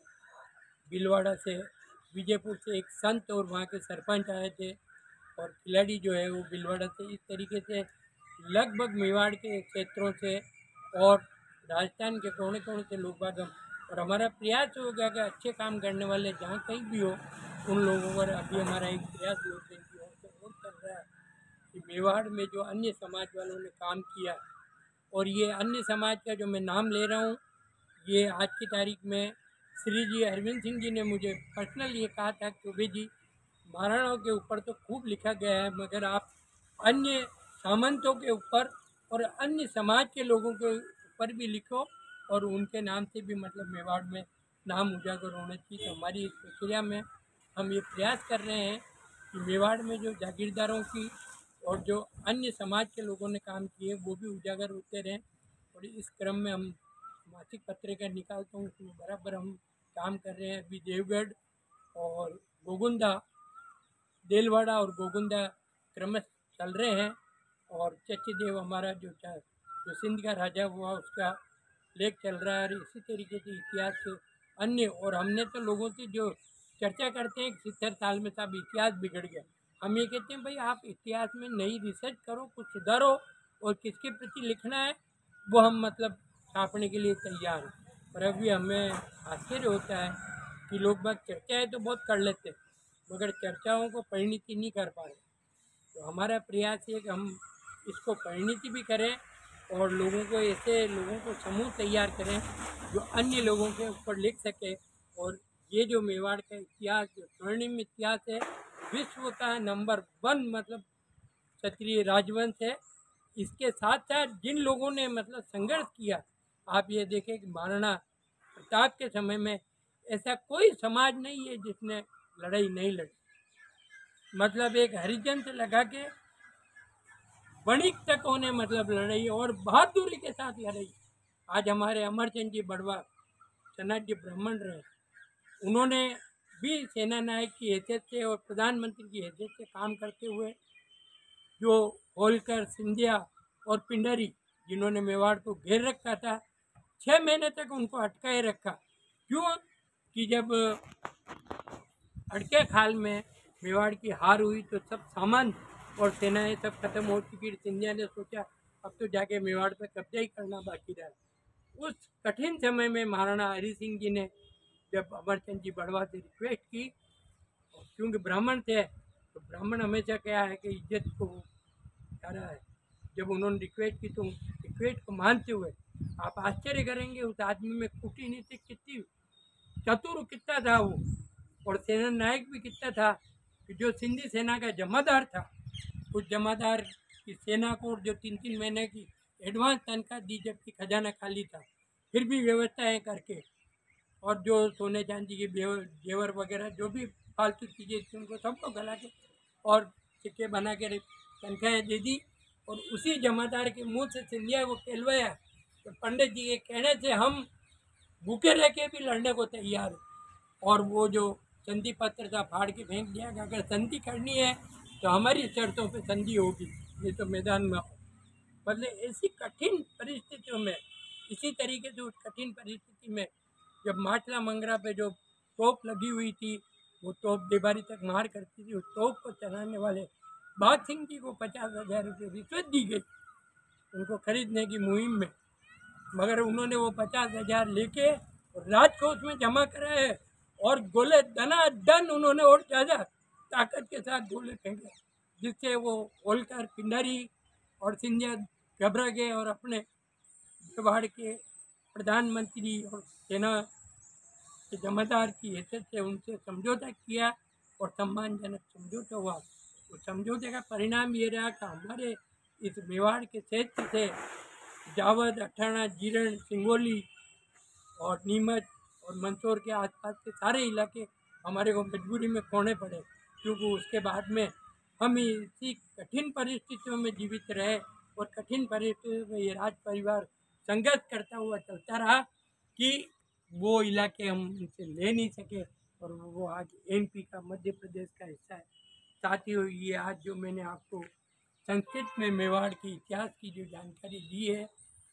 भीलवाड़ा से, विजयपुर से एक संत और वहाँ के सरपंच आए थे, और खिलाड़ी जो है वो भीलवाड़ा से। इस तरीके से लगभग मेवाड़ के क्षेत्रों से और राजस्थान के कोने कोने से लोग बाग हम, और हमारा प्रयास होगा कि अच्छे काम करने वाले जहाँ कहीं भी हो, उन लोगों पर अभी हमारा एक प्रयास लोग की ओर से और चल रहा है कि मेवाड़ में जो अन्य समाज वालों ने काम किया, और ये अन्य समाज का जो मैं नाम ले रहा हूँ, ये आज की तारीख में श्री जी अरविंद सिंह जी ने मुझे पर्सनल ये कहा था कि चौबे जी, महाराणाओं के ऊपर तो खूब लिखा गया है, मगर आप अन्य सामंतों के ऊपर और अन्य समाज के लोगों के ऊपर भी लिखो, और उनके नाम से भी मतलब मेवाड़ में नाम उजागर होना चाहिए। तो हमारी इस प्रक्रिया में हम ये प्रयास कर रहे हैं कि मेवाड़ में जो जागीरदारों की और जो अन्य समाज के लोगों ने काम किए वो भी उजागर होते रहें। और इस क्रम में हम मासिक पत्रिका निकालता हूँ, उसमें बराबर हम काम कर रहे हैं। अभी देवगढ़ और गोगुंदा, देलवाड़ा और गोगुंदा क्रमश चल रहे हैं, और चचदेव हमारा जो सिंध का राजा हुआ उसका लेख चल रहा है। और इसी तरीके से इतिहास के अन्य, और हमने तो लोगों से जो चर्चा करते हैं 70 साल में साहब इतिहास बिगड़ गया, हम ये कहते हैं भाई आप इतिहास में नई रिसर्च करो, कुछ सुधारो, और किसके प्रति लिखना है वो हम मतलब छापने के लिए तैयार हैं। और अभी हमें आश्चर्य होता है कि लोग बाग चर्चाएँ तो बहुत कर लेते हैं, मगर चर्चाओं को परिणति नहीं कर पा रहे। तो हमारा प्रयास है कि हम इसको परिणति भी करें, और लोगों को ऐसे लोगों को समूह तैयार करें जो अन्य लोगों के ऊपर लिख सके। और ये जो मेवाड़ का इतिहास, जो स्वर्णिम इतिहास है, विश्व का नंबर 1 मतलब क्षत्रिय राजवंश है। इसके साथ साथ जिन लोगों ने मतलब संघर्ष किया, आप ये देखें कि महाराणा प्रताप के समय में ऐसा कोई समाज नहीं है जिसने लड़ाई नहीं लड़ी, मतलब एक हरिजन से लगा के वणिक तक उन्हें मतलब लड़ाई, और बहादुरी के साथ लड़ाई। आज हमारे अमरचंद जी बड़वा सनातन जी ब्राह्मण रहे, उन्होंने भी सेना नायक की हैसियत से और प्रधानमंत्री की हैसियत से काम करते हुए, जो होलकर, सिंधिया और पिंडरी जिन्होंने मेवाड़ को घेर रखा था, 6 महीने तक उनको अटकाए रखा। क्यों? कि जब अड़के खाल में मेवाड़ की हार हुई तो सब सामान और सेनाएं सब खत्म हो चुकी। सिंधिया ने सोचा अब तो जाके मेवाड़ पे कब्जा ही करना बाकी रहा। उस कठिन समय में महाराणा हरि सिंह जी ने जब अमरचंद जी बड़वा से रिक्वेस्ट की, क्योंकि ब्राह्मण थे तो ब्राह्मण हमेशा क्या है कि इज्जत को रहा है, जब उन्होंने रिक्वेस्ट की तो रिक्वेस्ट को मानते हुए आप आश्चर्य करेंगे उस आदमी में कूटनीति कितनी चतुर कितना था वो, और सेना नायक भी कितना था कि जो सिंधी सेना का जमादार था, उस जमादार की सेना को जो 3-3 महीने की एडवांस तनख्वाह दी जबकि खजाना खाली था, फिर भी व्यवस्थाएं करके, और जो सोने चांदी के जेवर वगैरह जो भी फालतू चीज़ें थी उनको सबको गला के और सिक्के बना के तनख्वाहें दे दी। और उसी जमादार के मुंह से सिंधिया को कहलवाया तो पंडित जी के कहने से हम भूखे रह के भी लड़ने को तैयार हैं। और वो जो संधि पत्र था फाड़ के फेंक दिया कि अगर संधि करनी है तो हमारी शर्तों पे संधि होगी, ये तो मैदान में हो। मतलब ऐसी कठिन परिस्थितियों में, इसी तरीके से उस कठिन परिस्थिति में जब माटला मंगरा पे जो तोप लगी हुई थी, वो तोप देबारी तक मार करती थी, उस तोप को चलाने वाले बाग सिंह जी को 50,000 रुपये रिश्वत दी गई उनको खरीदने की मुहिम में, मगर उन्होंने वो 50,000 लेके राजकोष में जमा कराए और गोले दनादन उन्होंने और ज़्यादा ताकत के साथ गोले फेंके, जिससे वो होलकर पिंडारी और सिंधिया घबरा गए और अपने मेवाड़ के प्रधानमंत्री और सेना के जमादार की हैसियत से उनसे समझौता किया और सम्मानजनक समझौता हुआ। उस समझौते का परिणाम ये रहा कि हमारे इस मेवाड़ के क्षेत्र से जावद, अठाणा, जीरण, सिंगोली और नीमच और मंदसौर के आसपास के सारे इलाके हमारे को मजबूरी में खोने पड़े, क्योंकि उसके बाद में हम इसी कठिन परिस्थितियों में जीवित रहे और कठिन परिस्थितियों में ये राज परिवार संघर्ष करता हुआ चलता रहा कि वो इलाके हम उनसे ले नहीं सके और वो आज एमपी का, मध्य प्रदेश का हिस्सा है। साथियों, ये आज जो मैंने आपको संक्षिप्त में मेवाड़ के इतिहास की जो जानकारी दी है,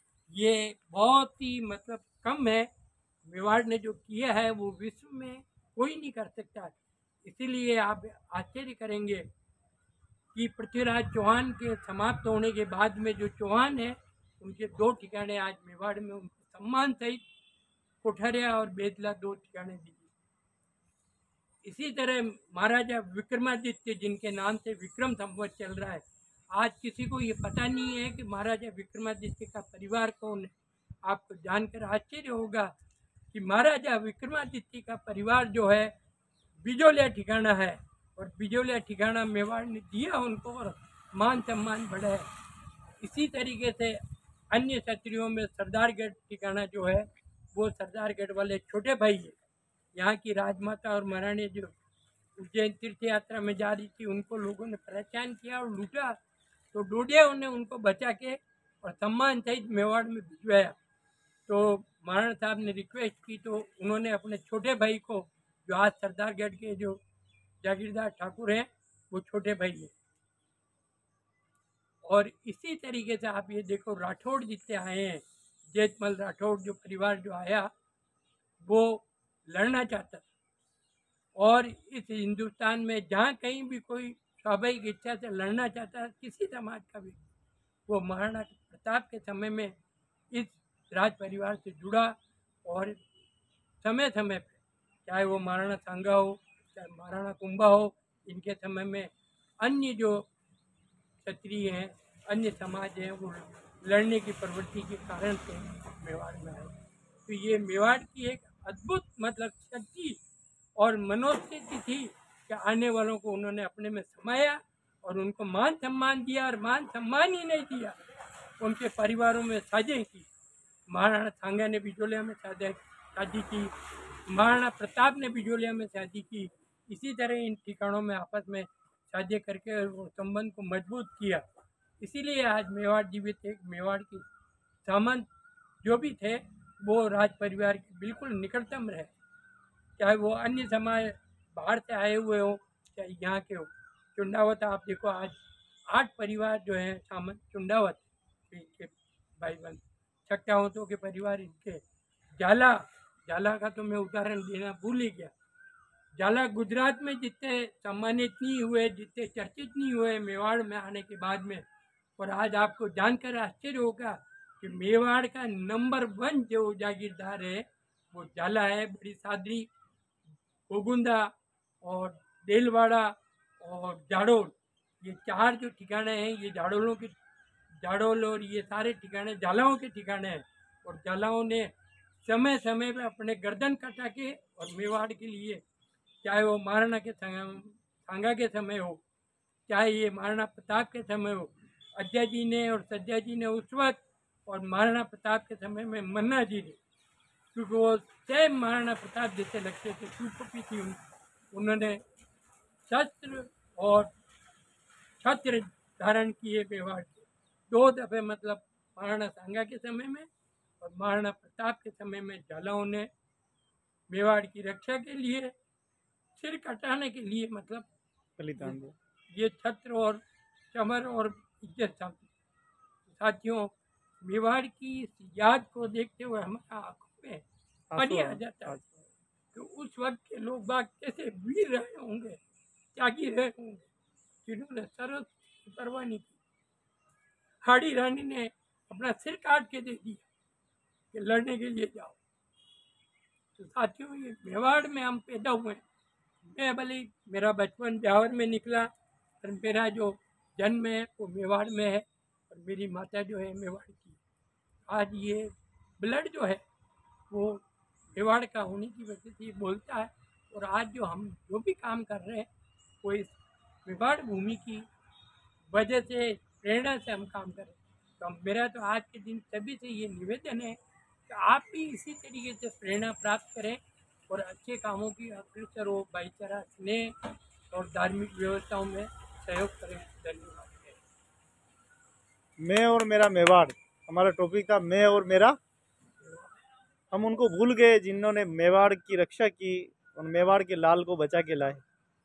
ये बहुत ही मतलब कम है। मेवाड़ ने जो किया है वो विश्व में कोई नहीं कर सकता। इसीलिए आप आश्चर्य करेंगे कि पृथ्वीराज चौहान के समाप्त होने के बाद में जो चौहान है उनके 2 ठिकाने आज मेवाड़ में उनको सम्मान सहित कोठरिया और बेदला 2 ठिकाने दिए। इसी तरह महाराजा विक्रमादित्य, जिनके नाम से विक्रम संवत चल रहा है, आज किसी को ये पता नहीं है कि महाराजा विक्रमादित्य का परिवार कौन है। आपको जानकर आश्चर्य होगा कि महाराजा विक्रमादित्य का परिवार जो है बिजोलिया ठिकाना है, और बिजोलिया ठिकाना मेवाड़ ने दिया उनको और मान सम्मान बढ़ा है। इसी तरीके से अन्य क्षत्रियों में सरदारगढ़ ठिकाना जो है वो सरदारगढ़ वाले छोटे भाई है। यहाँ की राजमाता और महारानी जो उज्जैन तीर्थ यात्रा में जा रही थी, उनको लोगों ने परेशान किया और लूटा, तो डोडियाओं ने उनको बचा के और सम्मान सहित मेवाड़ में भिजवाया। तो महाराणा साहब ने रिक्वेस्ट की तो उन्होंने अपने छोटे भाई को, जो आज सरदारगढ़ के जो जागीरदार ठाकुर हैं, वो छोटे भाई है। और इसी तरीके से आप ये देखो, राठौड़ जितने आए हैं, जेठमल राठौड़ जो परिवार जो आया वो लड़ना चाहता था, और इस हिंदुस्तान में जहाँ कहीं भी कोई स्वाभाविक इच्छा से लड़ना चाहता है किसी समाज का भी, वो महाराणा प्रताप के समय में इस राज परिवार से जुड़ा। और समय समय पे, चाहे वो महाराणा सांगा हो, चाहे महाराणा कुंभा हो, इनके समय में अन्य जो क्षत्रिय हैं, अन्य समाज हैं, वो लड़ने की प्रवृत्ति के कारण से मेवाड़ में आए। तो ये मेवाड़ की एक अद्भुत मतलब शक्ति और मनोस्थिति थी कि आने वालों को उन्होंने अपने में समाया और उनको मान सम्मान दिया, और मान सम्मान ही नहीं दिया, उनके परिवारों में साझें की। महाराणा सांगा ने बिजोलिया में शादी की, महाराणा प्रताप ने बिजोलिया में शादी की। इसी तरह इन ठिकानों में आपस में शादी करके वो संबंध को मजबूत किया। इसीलिए आज मेवाड़ जीवित है। मेवाड़ के सामंत जो भी थे वो राज परिवार के बिल्कुल निकटतम रहे, चाहे वो अन्य समाज बाहर से आए हुए हो, चाहे यहाँ के हो। चुंडावत आप देखो, आज 8 परिवार जो हैं सामंत चुंडावत के भाई बंद, छक्टावतों के परिवार इनके। जाला का तो मैं उदाहरण देना भूल ही गया। जाला गुजरात में जितने सम्मानित नहीं हुए, जितने चर्चित नहीं हुए मेवाड़ में आने के बाद में, और आज आपको जानकर आश्चर्य होगा कि मेवाड़ का नंबर 1 जो जागीरदार है वो जाला है। बड़ी सादरी, गोगुंदा और देलवाड़ा और जाडोल, ये 4 जो ठिकाने हैं, ये जाडोल और ये सारे ठिकाने जालाओं के ठिकाने हैं। और झालाओं ने समय समय पे अपने गर्दन कटा के और मेवाड़ के लिए, चाहे वो महाराणा के सांगा के समय हो, चाहे ये महाराणा प्रताप के समय हो, अज्जा जी ने और सज्जा जी ने उस वक्त, और महाराणा प्रताप के समय में मन्ना जी ने, क्योंकि वो सेम महाराणा प्रताप जैसे लगते थे, चूपी थी उन्होंने शस्त्र और छत्र धारण किए मेवाड़ के 2 दफे, मतलब महाराणा सांगा के समय में और महाराणा प्रताप के समय में झालाओं ने मेवाड़ की रक्षा के लिए, सिर कटाने के लिए, मतलब बलिदान दिया। ये छत्र और चमर और इज्जत साथियों, मेवाड़ की इस याद को देखते हुए हमारा आंखों में पानी आ जाता है कि उस वक्त के लोग बाग कैसे वीर रहे होंगे, त्यागी रहे होंगे, जिन्होंने सरहद की परवाह नहीं की। हाड़ी रानी ने अपना सिर काट के दे दिया कि लड़ने के लिए जाओ। तो साथियों, ये मेवाड़ में हम पैदा हुए हैं। मैं भले मेरा बचपन ब्यावर में निकला, और मेरा जो जन्म है वो मेवाड़ में है, और मेरी माता जो है मेवाड़ की। आज ये ब्लड जो है वो मेवाड़ का होने की वजह से ये बोलता है, और आज जो हम जो भी काम कर रहे हैं वो इस मेवाड़ भूमि की वजह से, प्रेरणा से हम काम करें। तो मेरा तो आज के दिन सभी से ये निवेदन है कि आप भी इसी तरीके से प्रेरणा प्राप्त करें और अच्छे कामों की अग्रसर हो, भाईचारा, स्नेह और धार्मिक व्यवस्थाओं में सहयोग करें। धन्यवाद। मैं और मेरा मेवाड़, हमारा टॉपिक था मैं और मेरा। हम उनको भूल गए जिन्होंने मेवाड़ की रक्षा की और मेवाड़ के लाल को बचा के लाए।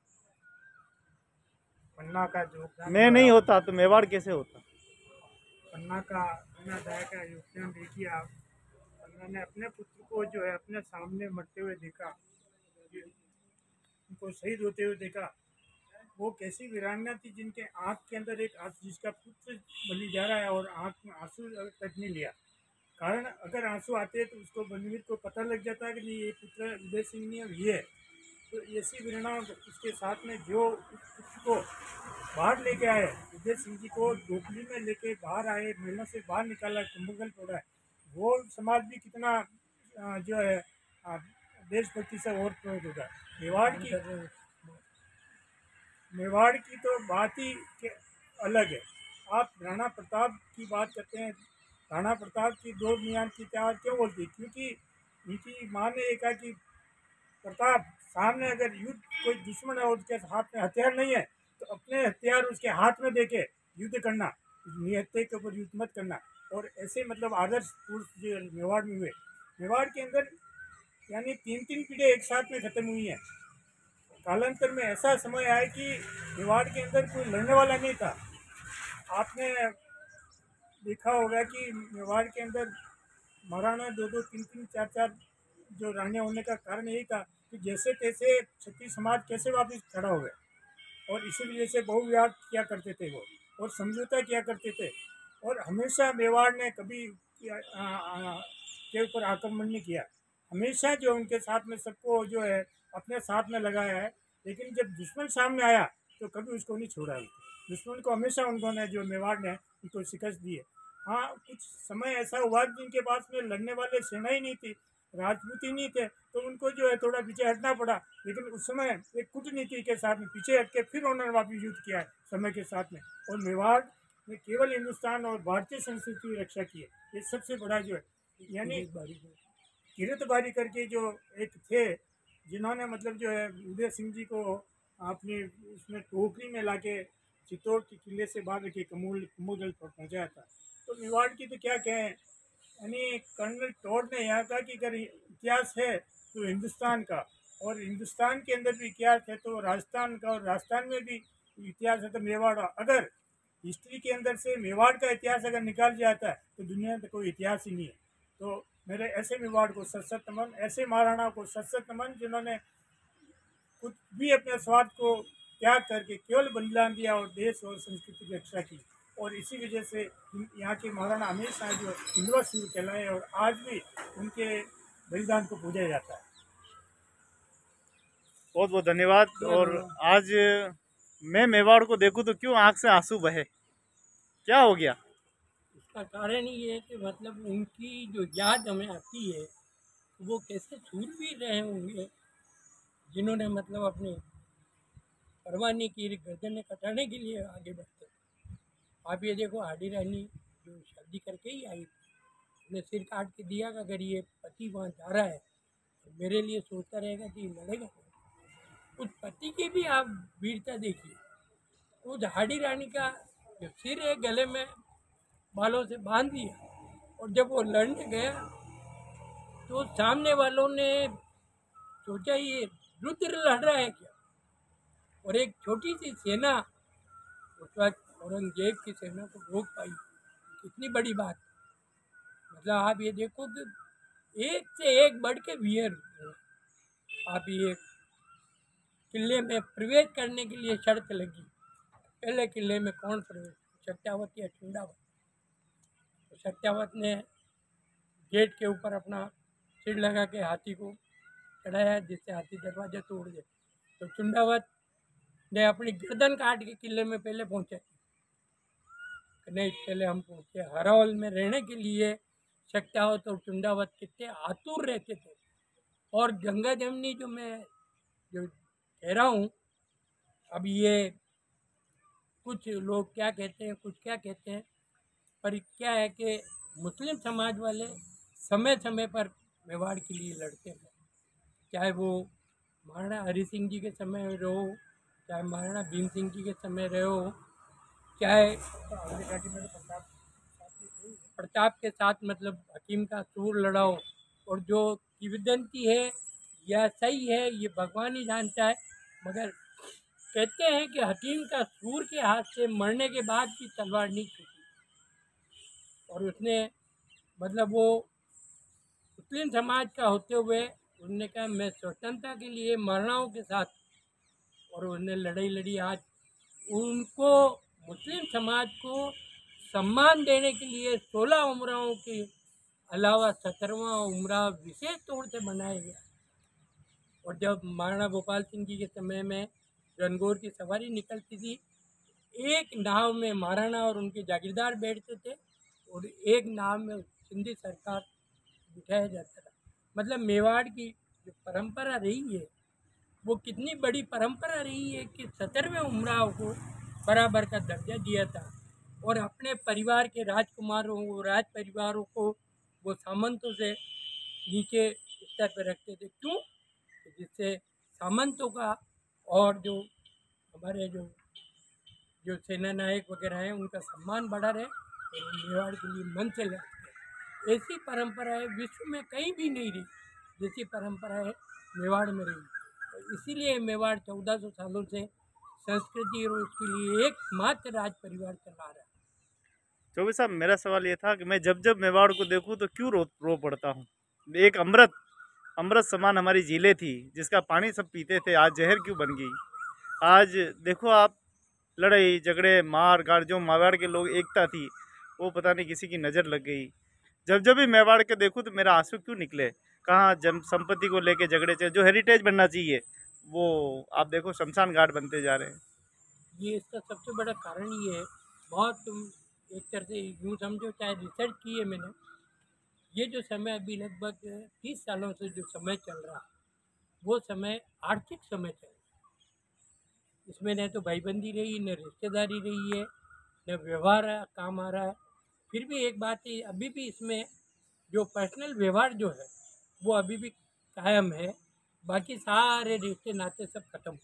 पन्ना का योगदान, मैं नहीं होता तो मेवाड़ कैसे होता। पन्ना का प्रेरणादायक का योगदान देखिए आप। पन्ना ने अपने पुत्र को जो है अपने सामने मरते हुए देखा, उनको शहीद होते हुए देखा। वो कैसी वीरांगना थी जिनके आँख के अंदर एक जिसका पुत्र बलि जा रहा है और आँख में आंसू तक नहीं लिया। कारण अगर आंसू आते तो उसको बनवीर को पता लग जाता है कि नहीं, ये पुत्र उदय सिंह नहीं है, ये। तो ऐसी वीरांगना उसके साथ में जो पुत्र को बाहर लेके आए, उदय सिंह जी को डोपली में लेके बाहर आए, महिला से बाहर निकाला, कुंभकल तोड़ा है, वो समाज भी कितना जो है देशभक्ति से और प्रेरित होगा। मेवाड़ की तो बात ही अलग है। आप राणा प्रताप की बात करते हैं, राणा प्रताप की 2 मियाँ की चार क्यों बोलती? क्योंकि उनकी माँ ने ये कहा कि प्रताप, सामने अगर युद्ध कोई दुश्मन है और उसके हाथ में हथियार नहीं है तो अपने हथियार उसके हाथ में देके युद्ध करना, निहत्थे के ऊपर युद्ध मत करना। और ऐसे मतलब आदर्श पुरुष जो मेवाड़ में हुए। मेवाड़ के अंदर यानी 3 पीढ़ियाँ एक साथ में खत्म हुई हैं। कालांतर में ऐसा समय आया कि मेवाड़ के अंदर कोई लड़ने वाला नहीं था। आपने देखा होगा कि मेवाड़ के अंदर महाराणा 2-2, 3-3, 4-4 जो रानी होने का कारण यही था कि जैसे तैसे क्षत्रिय समाज कैसे वापस खड़ा हो गए, और इसी वजह से बहुविवाह किया करते थे वो, और समझौता किया करते थे। और हमेशा मेवाड़ ने कभी के ऊपर आक्रमण नहीं किया। हमेशा जो उनके साथ में सबको जो है अपने साथ में लगाया है। लेकिन जब दुश्मन सामने आया तो कभी उसको नहीं छोड़ा। दुश्मन को हमेशा उन्होंने, जो मेवाड़ ने, उनको शिकस्त दी है। हाँ, कुछ समय ऐसा हुआ जिनके पास में लड़ने वाले सेना ही नहीं थी, राजपूत ही नहीं थे, तो उनको जो है थोड़ा पीछे हटना पड़ा। लेकिन उस समय एक कूटनीति के साथ में पीछे हट के फिर उन्होंने वापिस युद्ध किया है समय के साथ में। और मेवाड़ ने केवल हिंदुस्तान और भारतीय संस्कृति की रक्षा की है। ये सबसे बड़ा जो है, यानी किरत बारी करके जो एक थे, जिन्होंने मतलब जो है उदय सिंह जी को अपनी उसमें टोकरी में लाके चित्तौड़ के किले से बाहर के कुंभकल पर पहुँचाया था। तो मेवाड़ की तो क्या कहें, यानी कर्नल टॉड ने यहाँ कहा कि अगर इतिहास है तो हिंदुस्तान का, और हिंदुस्तान के अंदर भी इतिहास है तो राजस्थान का, और राजस्थान में भी इतिहास है तो मेवाड़। अगर हिस्ट्री के अंदर से मेवाड़ का इतिहास अगर निकाल जाता है तो दुनिया में कोई इतिहास ही नहीं है। तो मेरे ऐसे मेवाड़ को सत नमन, ऐसे महाराणा को सत नमन, जिन्होंने कुछ भी अपने स्वार्थ को त्याग करके केवल बलिदान दिया और देश और संस्कृति की रक्षा की। और इसी वजह से यहाँ के महाराणा हमेशा जो हिंदुआ सूर कहलाए, और आज भी उनके बलिदान को पूजा जाता है। बहुत बहुत धन्यवाद। और आज मैं मेवाड़ को देखूं तो क्यों आंख से आंसू बहे, क्या हो गया? उसका कारण ये है कि मतलब उनकी जो याद हमें आती है वो कैसे शूरवीर रहे होंगे जिन्होंने मतलब अपने परवाह नहीं की, गर्दनें कटाने के लिए आगे बढ़ते। आप ये देखो हाडी रानी जो शादी करके ही आई उसने सिर काट के दिया कि अगर ये पति वहाँ जा रहा है तो मेरे लिए सोचता रहेगा कि लड़ेगा। उस पति की भी आप वीरता देखिए। उस हाडी रानी का जो सिर है गले में बालों से बांध दिया और जब वो लड़ने गया तो सामने वालों ने सोचा ये रुद्र लड़ रहा है क्या। और एक छोटी सी सेना उस वक्त औरंगजेब की सेना को रोक पाई, कितनी बड़ी बात। मतलब आप ये देखो कि एक से एक बढ़ के वीर। आप ये किले में प्रवेश करने के लिए शर्त लगी, पहले किले में कौन प्रवेश, सत्यावत या चुंडावत। तो सत्यावत ने गेट के ऊपर अपना सिर लगा के हाथी को चढ़ाया जिससे हाथी दरवाजा तोड़ दे। तो चुंडावत ने अपनी गर्दन काट के किले में पहले पहुंचा। नहीं, पहले हम पहुंचे। हरौल में रहने के लिए सत्यावत और चुंडावत कितने आतुर रहते थे। और गंगा जमनी जो मैं जो कह रहा हूँ, अब ये कुछ लोग क्या कहते हैं, कुछ क्या कहते हैं, पर क्या है कि मुस्लिम समाज वाले समय समय पर मेवाड़ के लिए लड़ते हैं। चाहे वो महाराणा हरि सिंह जी के समय रहो, चाहे महाराणा भीम सिंह जी के समय रहो, चाहे प्रताप के साथ मतलब हकीम का सूर लड़ाओ। और जो किंवदंती है या सही है ये भगवान ही जानता है, मगर कहते हैं कि हकीम का सूर के हाथ से मरने के बाद भी तलवार नहीं छूटी। और उसने मतलब वो मुस्लिम समाज का होते हुए उसने कहा मैं स्वतंत्रता के लिए मरनाओं के साथ, और उसने लड़ाई लड़ी। आज उनको मुस्लिम समाज को सम्मान देने के लिए 16 उमराओं के अलावा 17वां उमरा विशेष तौर से बनाया गया। और जब महाराणा गोपाल सिंह जी के समय में गणगौर की सवारी निकलती थी, एक नाव में महाराणा और उनके जागीरदार बैठते थे और एक नाव में सिंधी सरकार बिठाया जाता था। मतलब मेवाड़ की जो परंपरा रही है वो कितनी बड़ी परंपरा रही है कि 17वें उमराव को बराबर का दर्जा दिया था। और अपने परिवार के राजकुमारों को, राज परिवारों को वो सामंतों से नीचे स्तर पर रखते थे। क्यों? जिससे सामंतों का और जो हमारे जो सेना नायक वगैरह हैं उनका सम्मान बढ़ा रहे और मेवाड़ के लिए मन से लड़ते। ऐसी परंपराएं विश्व में कहीं भी नहीं रही जैसी परंपरा है मेवाड़ में रही। तो इसीलिए मेवाड़ 1400 सालों से संस्कृति और उसके लिए एकमात्र राज परिवार चला रहा है। चौबे साहब, मेरा सवाल ये था कि मैं जब जब मेवाड़ को देखूं तो क्यों रो पड़ता हूँ। एक अमृत समान हमारी झीलें थी जिसका पानी सब पीते थे, आज जहर क्यों बन गई। आज देखो आप, लड़ाई झगड़े मार गाड़, जो मेवाड़ के लोग एकता थी वो पता नहीं किसी की नज़र लग गई। जब जब भी मेवाड़ के देखूं तो मेरा आंसू क्यों निकले। कहाँ जब संपत्ति को लेके झगड़े चल, जो हेरिटेज बनना चाहिए वो आप देखो शमशान घाट बनते जा रहे हैं। ये इसका सबसे बड़ा कारण ये है, बहुत तुम एक तरह से यूँ समझो, चाहे रिसर्च की है मैंने, ये जो समय अभी लगभग 30 सालों से जो समय चल रहा है वो समय आर्थिक समय चल रहा है। इसमें न तो भाईबंदी रही, न रिश्तेदारी रही है, न व्यवहार काम आ रहा है। फिर भी एक बात है, अभी भी इसमें जो पर्सनल व्यवहार जो है वो अभी भी कायम है, बाकी सारे रिश्ते नाते सब खत्म।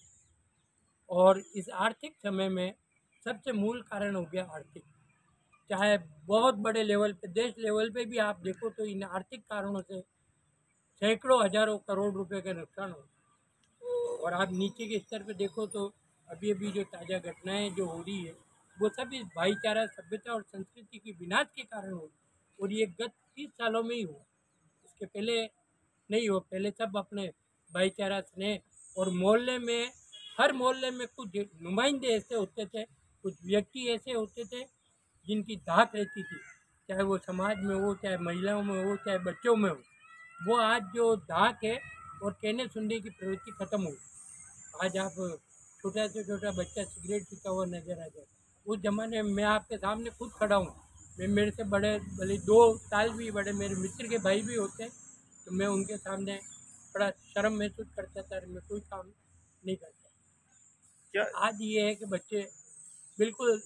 और इस आर्थिक समय में सबसे मूल कारण हो गया आर्थिक। चाहे बहुत बड़े लेवल पे, देश लेवल पे भी आप देखो तो इन आर्थिक कारणों से सैकड़ों हजारों करोड़ रुपए का नुकसान हो। और आप नीचे के स्तर पे देखो तो अभी अभी जो ताज़ा घटनाएं जो हो रही है वो सब इस भाईचारा, सभ्यता और संस्कृति की विनाश के कारण हो। और ये गत 30 सालों में ही हुआ, इसके पहले नहीं हो। पहले सब अपने भाईचारा स्नेह और मोहल्ले में, हर मोहल्ले में कुछ नुमाइंदे ऐसे होते थे, कुछ व्यक्ति ऐसे होते थे जिनकी धाक रहती थी, चाहे वो समाज में हो, चाहे महिलाओं में हो, चाहे बच्चों में हो। वो आज जो धाक है और कहने सुनने की प्रवृत्ति खत्म हो। आज आप छोटा से छोटा बच्चा सिगरेट पीता हुआ नजर आ जाए। उस जमाने में मैं आपके सामने खुद खड़ा हूँ, मेरे से बड़े भले 2 साल भी बड़े मेरे मित्र के भाई भी होते, तो मैं उनके सामने बड़ा शर्म महसूस करता था, मैं कोई काम नहीं करता। क्या आज ये है कि बच्चे बिल्कुल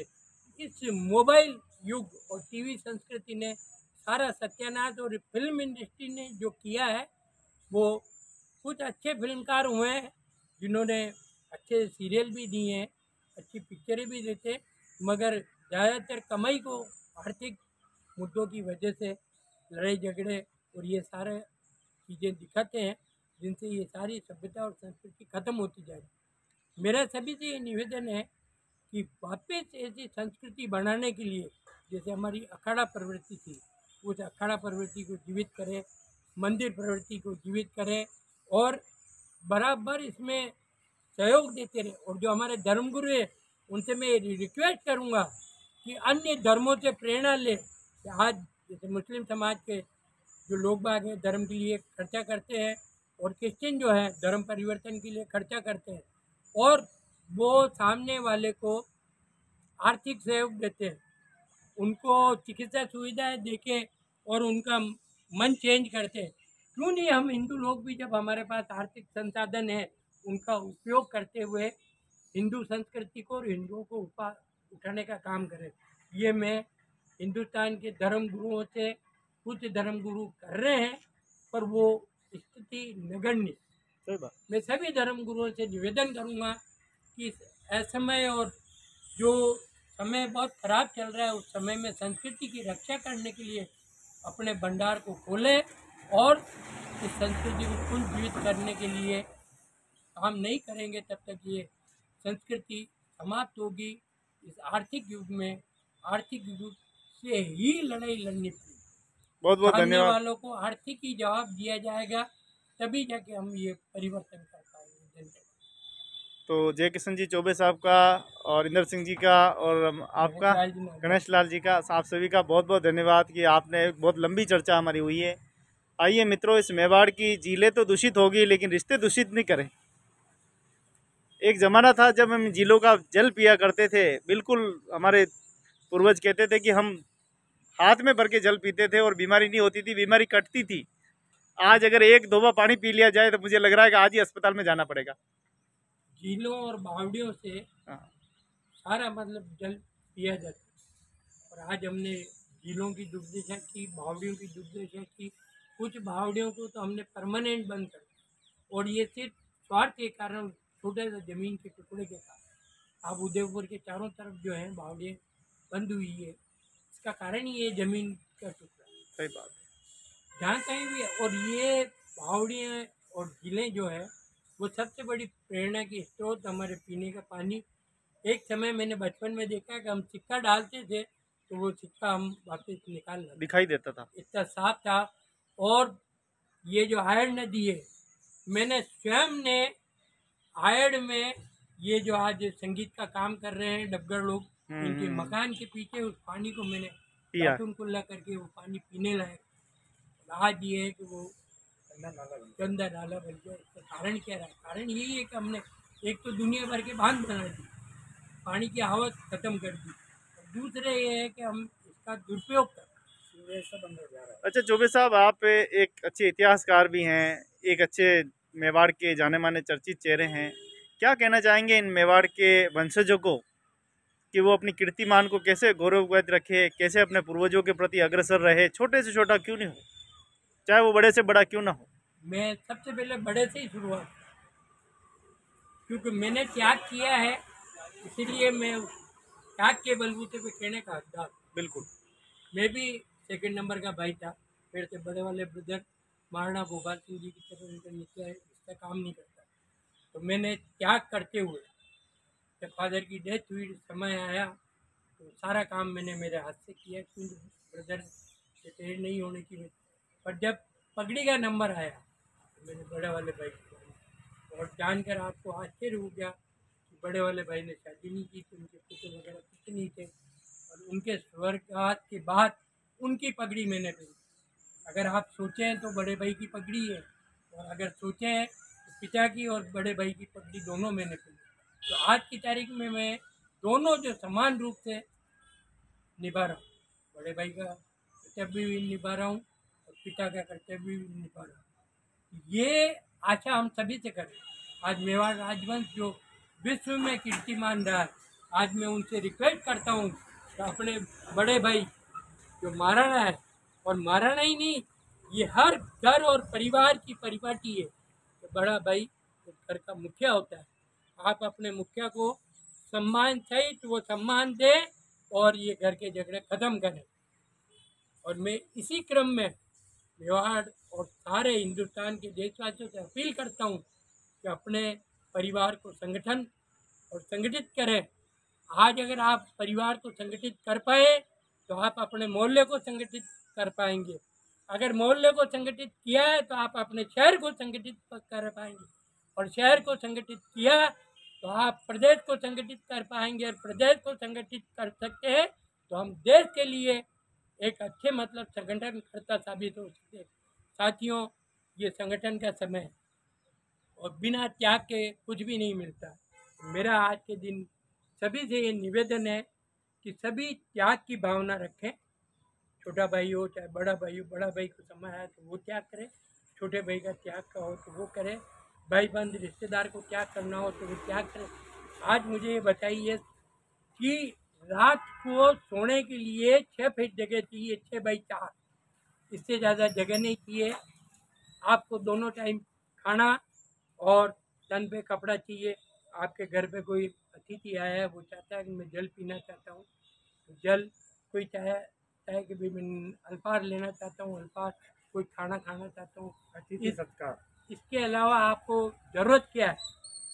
इस मोबाइल युग और टीवी संस्कृति ने सारा सत्यानाश, और फिल्म इंडस्ट्री ने जो किया है, वो कुछ अच्छे फिल्मकार हुए हैं जिन्होंने अच्छे सीरियल भी दिए हैं, अच्छी पिक्चरें भी देते, मगर ज़्यादातर कमाई को आर्थिक मुद्दों की वजह से लड़ाई झगड़े और ये सारे चीज़ें दिखाते हैं, जिनसे ये सारी सभ्यता और संस्कृति खत्म होती जा रही है। मेरा सभी से ये निवेदन है कि वापस ऐसी संस्कृति बनाने के लिए, जैसे हमारी अखाड़ा प्रवृत्ति थी, उस अखाड़ा प्रवृत्ति को जीवित करें, मंदिर प्रवृत्ति को जीवित करें और बराबर इसमें सहयोग देते रहे। और जो हमारे धर्मगुरु हैं, उनसे मैं रिक्वेस्ट करूँगा कि अन्य धर्मों से प्रेरणा ले। आज जैसे मुस्लिम समाज के जो लोग बाग हैं, धर्म के लिए खर्चा करते हैं, और क्रिश्चियन जो है धर्म परिवर्तन के लिए खर्चा करते हैं, और वो सामने वाले को आर्थिक सहयोग देते हैं, उनको चिकित्सा सुविधाएं देके और उनका मन चेंज करते हैं। क्यों नहीं हम हिंदू लोग भी, जब हमारे पास आर्थिक संसाधन है, उनका उपयोग करते हुए हिंदू संस्कृति को और हिंदुओं को उठाने का काम करें। ये मैं हिंदुस्तान के धर्म गुरुओं से, कुछ धर्म गुरु कर रहे हैं, पर वो स्थिति नगण्य। सही बात। मैं सभी धर्म गुरुओं से निवेदन करूंगा कि इस असमय और जो समय बहुत खराब चल रहा है, उस समय में संस्कृति की रक्षा करने के लिए अपने भंडार को खोलें और इस संस्कृति को पुनर्जीवित करने के लिए काम नहीं करेंगे, तब तक ये संस्कृति समाप्त होगी। इस आर्थिक युग में आर्थिक युग से ही लड़ाई लड़नी पड़ेगी। बहुत बहुत सामने धन्यवाद। वालों को आर्थिक ही जवाब दिया जाएगा, तभी जाके हम ये परिवर्तन कर पाएंगे। धन्यवाद। तो जय किशन जी चौबे साहब का, और इंदर सिंह जी का, और आपका गणेश लाल जी का, आप सभी का बहुत बहुत धन्यवाद कि आपने, बहुत लंबी चर्चा हमारी हुई है। आइए मित्रों, इस मेवाड़ की झीलें तो दूषित होगी, लेकिन रिश्ते दूषित नहीं करें। एक ज़माना था जब हम झीलों का जल पिया करते थे, बिल्कुल हमारे पूर्वज कहते थे कि हम हाथ में भर के जल पीते थे और बीमारी नहीं होती थी, बीमारी कटती थी। आज अगर 1-2 पी पी लिया जाए तो मुझे लग रहा है कि आज ही अस्पताल में जाना पड़ेगा। झीलों और बावड़ियों से हाँ। सारा मतलब जल पिया जाता है, और आज हमने झीलों की दुर्दशा की, बावड़ियों की दुर्दशा की। कुछ बावड़ियों को तो हमने परमानेंट बंद कर दिया, और ये सिर्फ स्वार्थ के कारण, छोटे से जमीन के टुकड़े के कारण। अब उदयपुर के चारों तरफ जो है बावड़ियाँ बंद हुई है, इसका कारण ही ये जमीन का टुकड़ा। सही बात है। जहाँ कहीं भी, और ये बावड़ियाँ और झीलें जो है, वो सबसे बड़ी प्रेरणा की स्रोत हमारे पीने का पानी। एक समय मैंने बचपन में देखा कि हम सिक्का डालते थे, तो वो सिक्का हम वापस निकाल लेते, दिखाई देता था। इतना साफ था। और ये जो आयड़ नदी है, मैंने स्वयं ने आयड़ में, ये जो आज संगीत का काम कर रहे हैं डबगर लोग, इनके मकान के पीछे उस पानी को मैंने पिया। कार्टून कुल्ला करके वो पानी पीने लायक। आज ये है कि वो गंदा नाला बन गया। इसका कारण क्या रहा? कारण यही है कि हमने एक तो दुनिया भर के बांध बना दी, पानी की आवक खत्म कर दी, और दूसरे ये है कि हम इसका दुरुपयोग कर रहे हैं। अच्छा चौबे साहब, आप एक अच्छे इतिहासकार भी हैं, एक अच्छे मेवाड़ के जाने माने चर्चित चेहरे हैं। क्या कहना चाहेंगे इन मेवाड़ के वंशजों को कि वो अपनी कीर्तिमान को कैसे गौरववत रखे, कैसे अपने पूर्वजों के प्रति अग्रसर रहे, छोटे से छोटा क्यों नहीं हो, चाहे वो बड़े से बड़ा क्यों ना हो? मैं सबसे पहले बड़े से ही शुरुआत, क्योंकि मैंने त्याग किया है, इसीलिए मैं त्याग के बलबूते पे कहने का हकदार। बिल्कुल। मैं भी सेकंड नंबर का भाई था, फिर से बड़े वाले ब्रदर महाराणा भोपाल सिंह जी की तरह उनका निश्चय इसका काम नहीं करता, तो मैंने त्याग करते हुए, जब फादर की डेथ हुई, समय आया, तो सारा काम मैंने मेरे हाथ से किया, क्योंकि ब्रदर से ट्रेन नहीं होने की वजह। पर जब पगड़ी का नंबर आया, तो मैंने बड़े वाले भाई को, और जानकर आपको आश्चर्य हो गया कि बड़े वाले भाई ने शादी नहीं की थी, उनके पुत्र वगैरह कुछ नहीं थे, और उनके स्वर्गवास के बाद उनकी पगड़ी मैंने पहनी। अगर आप सोचें तो बड़े भाई की पगड़ी है, और अगर सोचें तो पिता की और बड़े भाई की पगड़ी दोनों मैंने पहनी। तो आज की तारीख में मैं दोनों जो समान रूप से निभा रहा हूँ, बड़े भाई का कर्तव्य भी निभा रहा हूँ और पिता का कर्तव्य भी निभा रहा हूँ। ये आशा हम सभी से करें। आज मेवाड़ राजवंश जो विश्व में कीर्तिमान रहा है, आज मैं उनसे रिक्वेस्ट करता हूँ कि अपने बड़े भाई जो महाराणा है, और महाराणा ही नहीं, ये हर घर और परिवार की परिपाटी है कि बड़ा भाई घर का मुखिया होता है। आप अपने मुखिया को सम्मान सहित वो सम्मान दें और ये घर के झगड़े खत्म करें। और मैं इसी क्रम में मेवाड़ और सारे हिंदुस्तान के देशवासियों से अपील करता हूँ कि अपने परिवार को संगठन और संगठित करें। आज अगर आप परिवार को संगठित कर पाए तो आप अपने मोहल्ले को संगठित कर पाएंगे। अगर मोहल्ले को संगठित किया है तो आप अपने शहर को संगठित कर पाएंगे, और शहर को संगठित किया तो आप प्रदेश को संगठित कर पाएंगे, और प्रदेश को संगठित कर सकते हैं तो हम देश के लिए एक अच्छे मतलब संगठनकर्ता साबित हो सकते हैं। साथियों, ये संगठन का समय है और बिना त्याग के कुछ भी नहीं मिलता। मेरा आज के दिन सभी से ये निवेदन है कि सभी त्याग की भावना रखें। छोटा भाई हो चाहे बड़ा भाई हो, बड़ा भाई को समय आया तो वो त्याग करे, छोटे भाई का त्याग का हो तो वो करे, भाई बंद रिश्तेदार को त्याग करना हो तो वो त्याग करे। आज मुझे ये बताइए कि रात को सोने के लिए 6 फीट जगह चाहिए, 6 बाई 4, इससे ज़्यादा जगह नहीं चाहिए। आपको दोनों टाइम खाना और तन पे कपड़ा चाहिए। आपके घर पे कोई अतिथि आया है, वो चाहता है कि मैं जल पीना चाहता हूँ तो जल, कोई चाहे कि भी मैं अल्पाहार लेना चाहता हूँ अल्पाहार, कोई खाना खाना चाहता हूँ अतिथि सत्कार। इसके अलावा आपको ज़रूरत क्या है?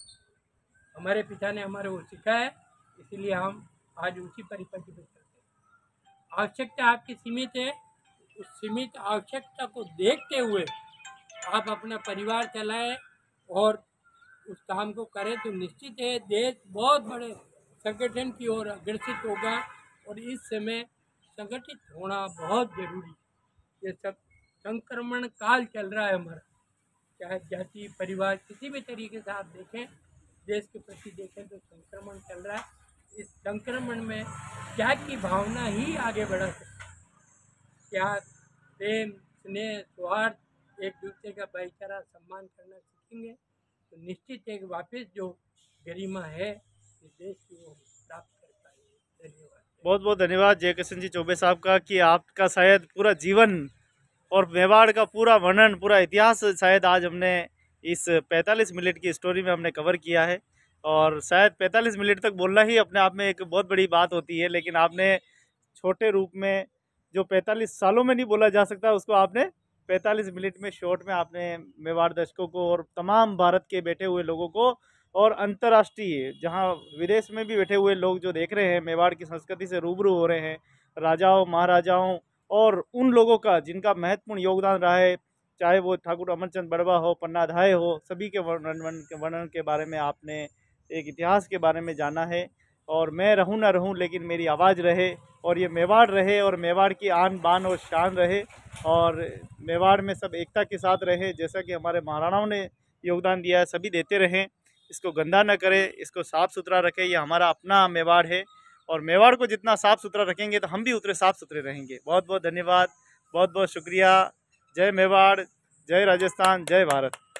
हमारे पिता ने हमारे वो सिखाया है, इसीलिए हम आज उसी परिपाटी पे चलते हैं। आवश्यकता आपकी सीमित है, उस सीमित आवश्यकता को देखते हुए आप अपना परिवार चलाएं और उस काम को करें तो निश्चित है देश बहुत बड़े संगठन की ओर अग्रसित होगा। और इस समय संगठित होना बहुत जरूरी है। ये सब संक्रमण काल चल रहा है हमारा, चाहे जाति परिवार किसी भी तरीके से आप देखें, देश के प्रति देखें तो संक्रमण चल रहा है। इस संक्रमण में त्याग की भावना ही आगे बढ़ा सकती है। त्याग, प्रेम, स्नेह, सौहार्द, एक दूसरे का भाईचारा, सम्मान करना सीखेंगे तो निश्चित एक वापस जो गरिमा है इस देश की वो प्राप्त कर पाएंगे। धन्यवाद। बहुत बहुत धन्यवाद जय किशन जी चौबे साहब का कि आपका शायद पूरा जीवन और मेवाड़ का पूरा वर्णन, पूरा इतिहास शायद आज हमने इस 45 मिनट की स्टोरी में हमने कवर किया है। और शायद 45 मिनट तक बोलना ही अपने आप में एक बहुत बड़ी बात होती है, लेकिन आपने छोटे रूप में जो 45 सालों में नहीं बोला जा सकता उसको आपने 45 मिनट में शॉर्ट में आपने मेवाड़ दर्शकों को और तमाम भारत के बैठे हुए लोगों को और अंतर्राष्ट्रीय जहां विदेश में भी बैठे हुए लोग जो देख रहे हैं मेवाड़ की संस्कृति से रूबरू हो रहे हैं, राजाओं महाराजाओं और उन लोगों का जिनका महत्वपूर्ण योगदान रहा है, चाहे वो ठाकुर अमरचंद बड़वा हो, पन्ना धाय हो, सभी के वर्णन के बारे में आपने एक इतिहास के बारे में जाना है। और मैं रहूं ना रहूं लेकिन मेरी आवाज़ रहे और ये मेवाड़ रहे और मेवाड़ की आन बान और शान रहे और मेवाड़ में सब एकता के साथ रहे। जैसा कि हमारे महाराणाओं ने योगदान दिया है, सभी देते रहें, इसको गंदा न करें, इसको साफ़ सुथरा रखें। ये हमारा अपना मेवाड़ है और मेवाड़ को जितना साफ़ सुथरा रखेंगे तो हम भी उतने साफ़ सुथरे रहेंगे। बहुत बहुत धन्यवाद, बहुत बहुत शुक्रिया। जय मेवाड़, जय राजस्थान, जय भारत।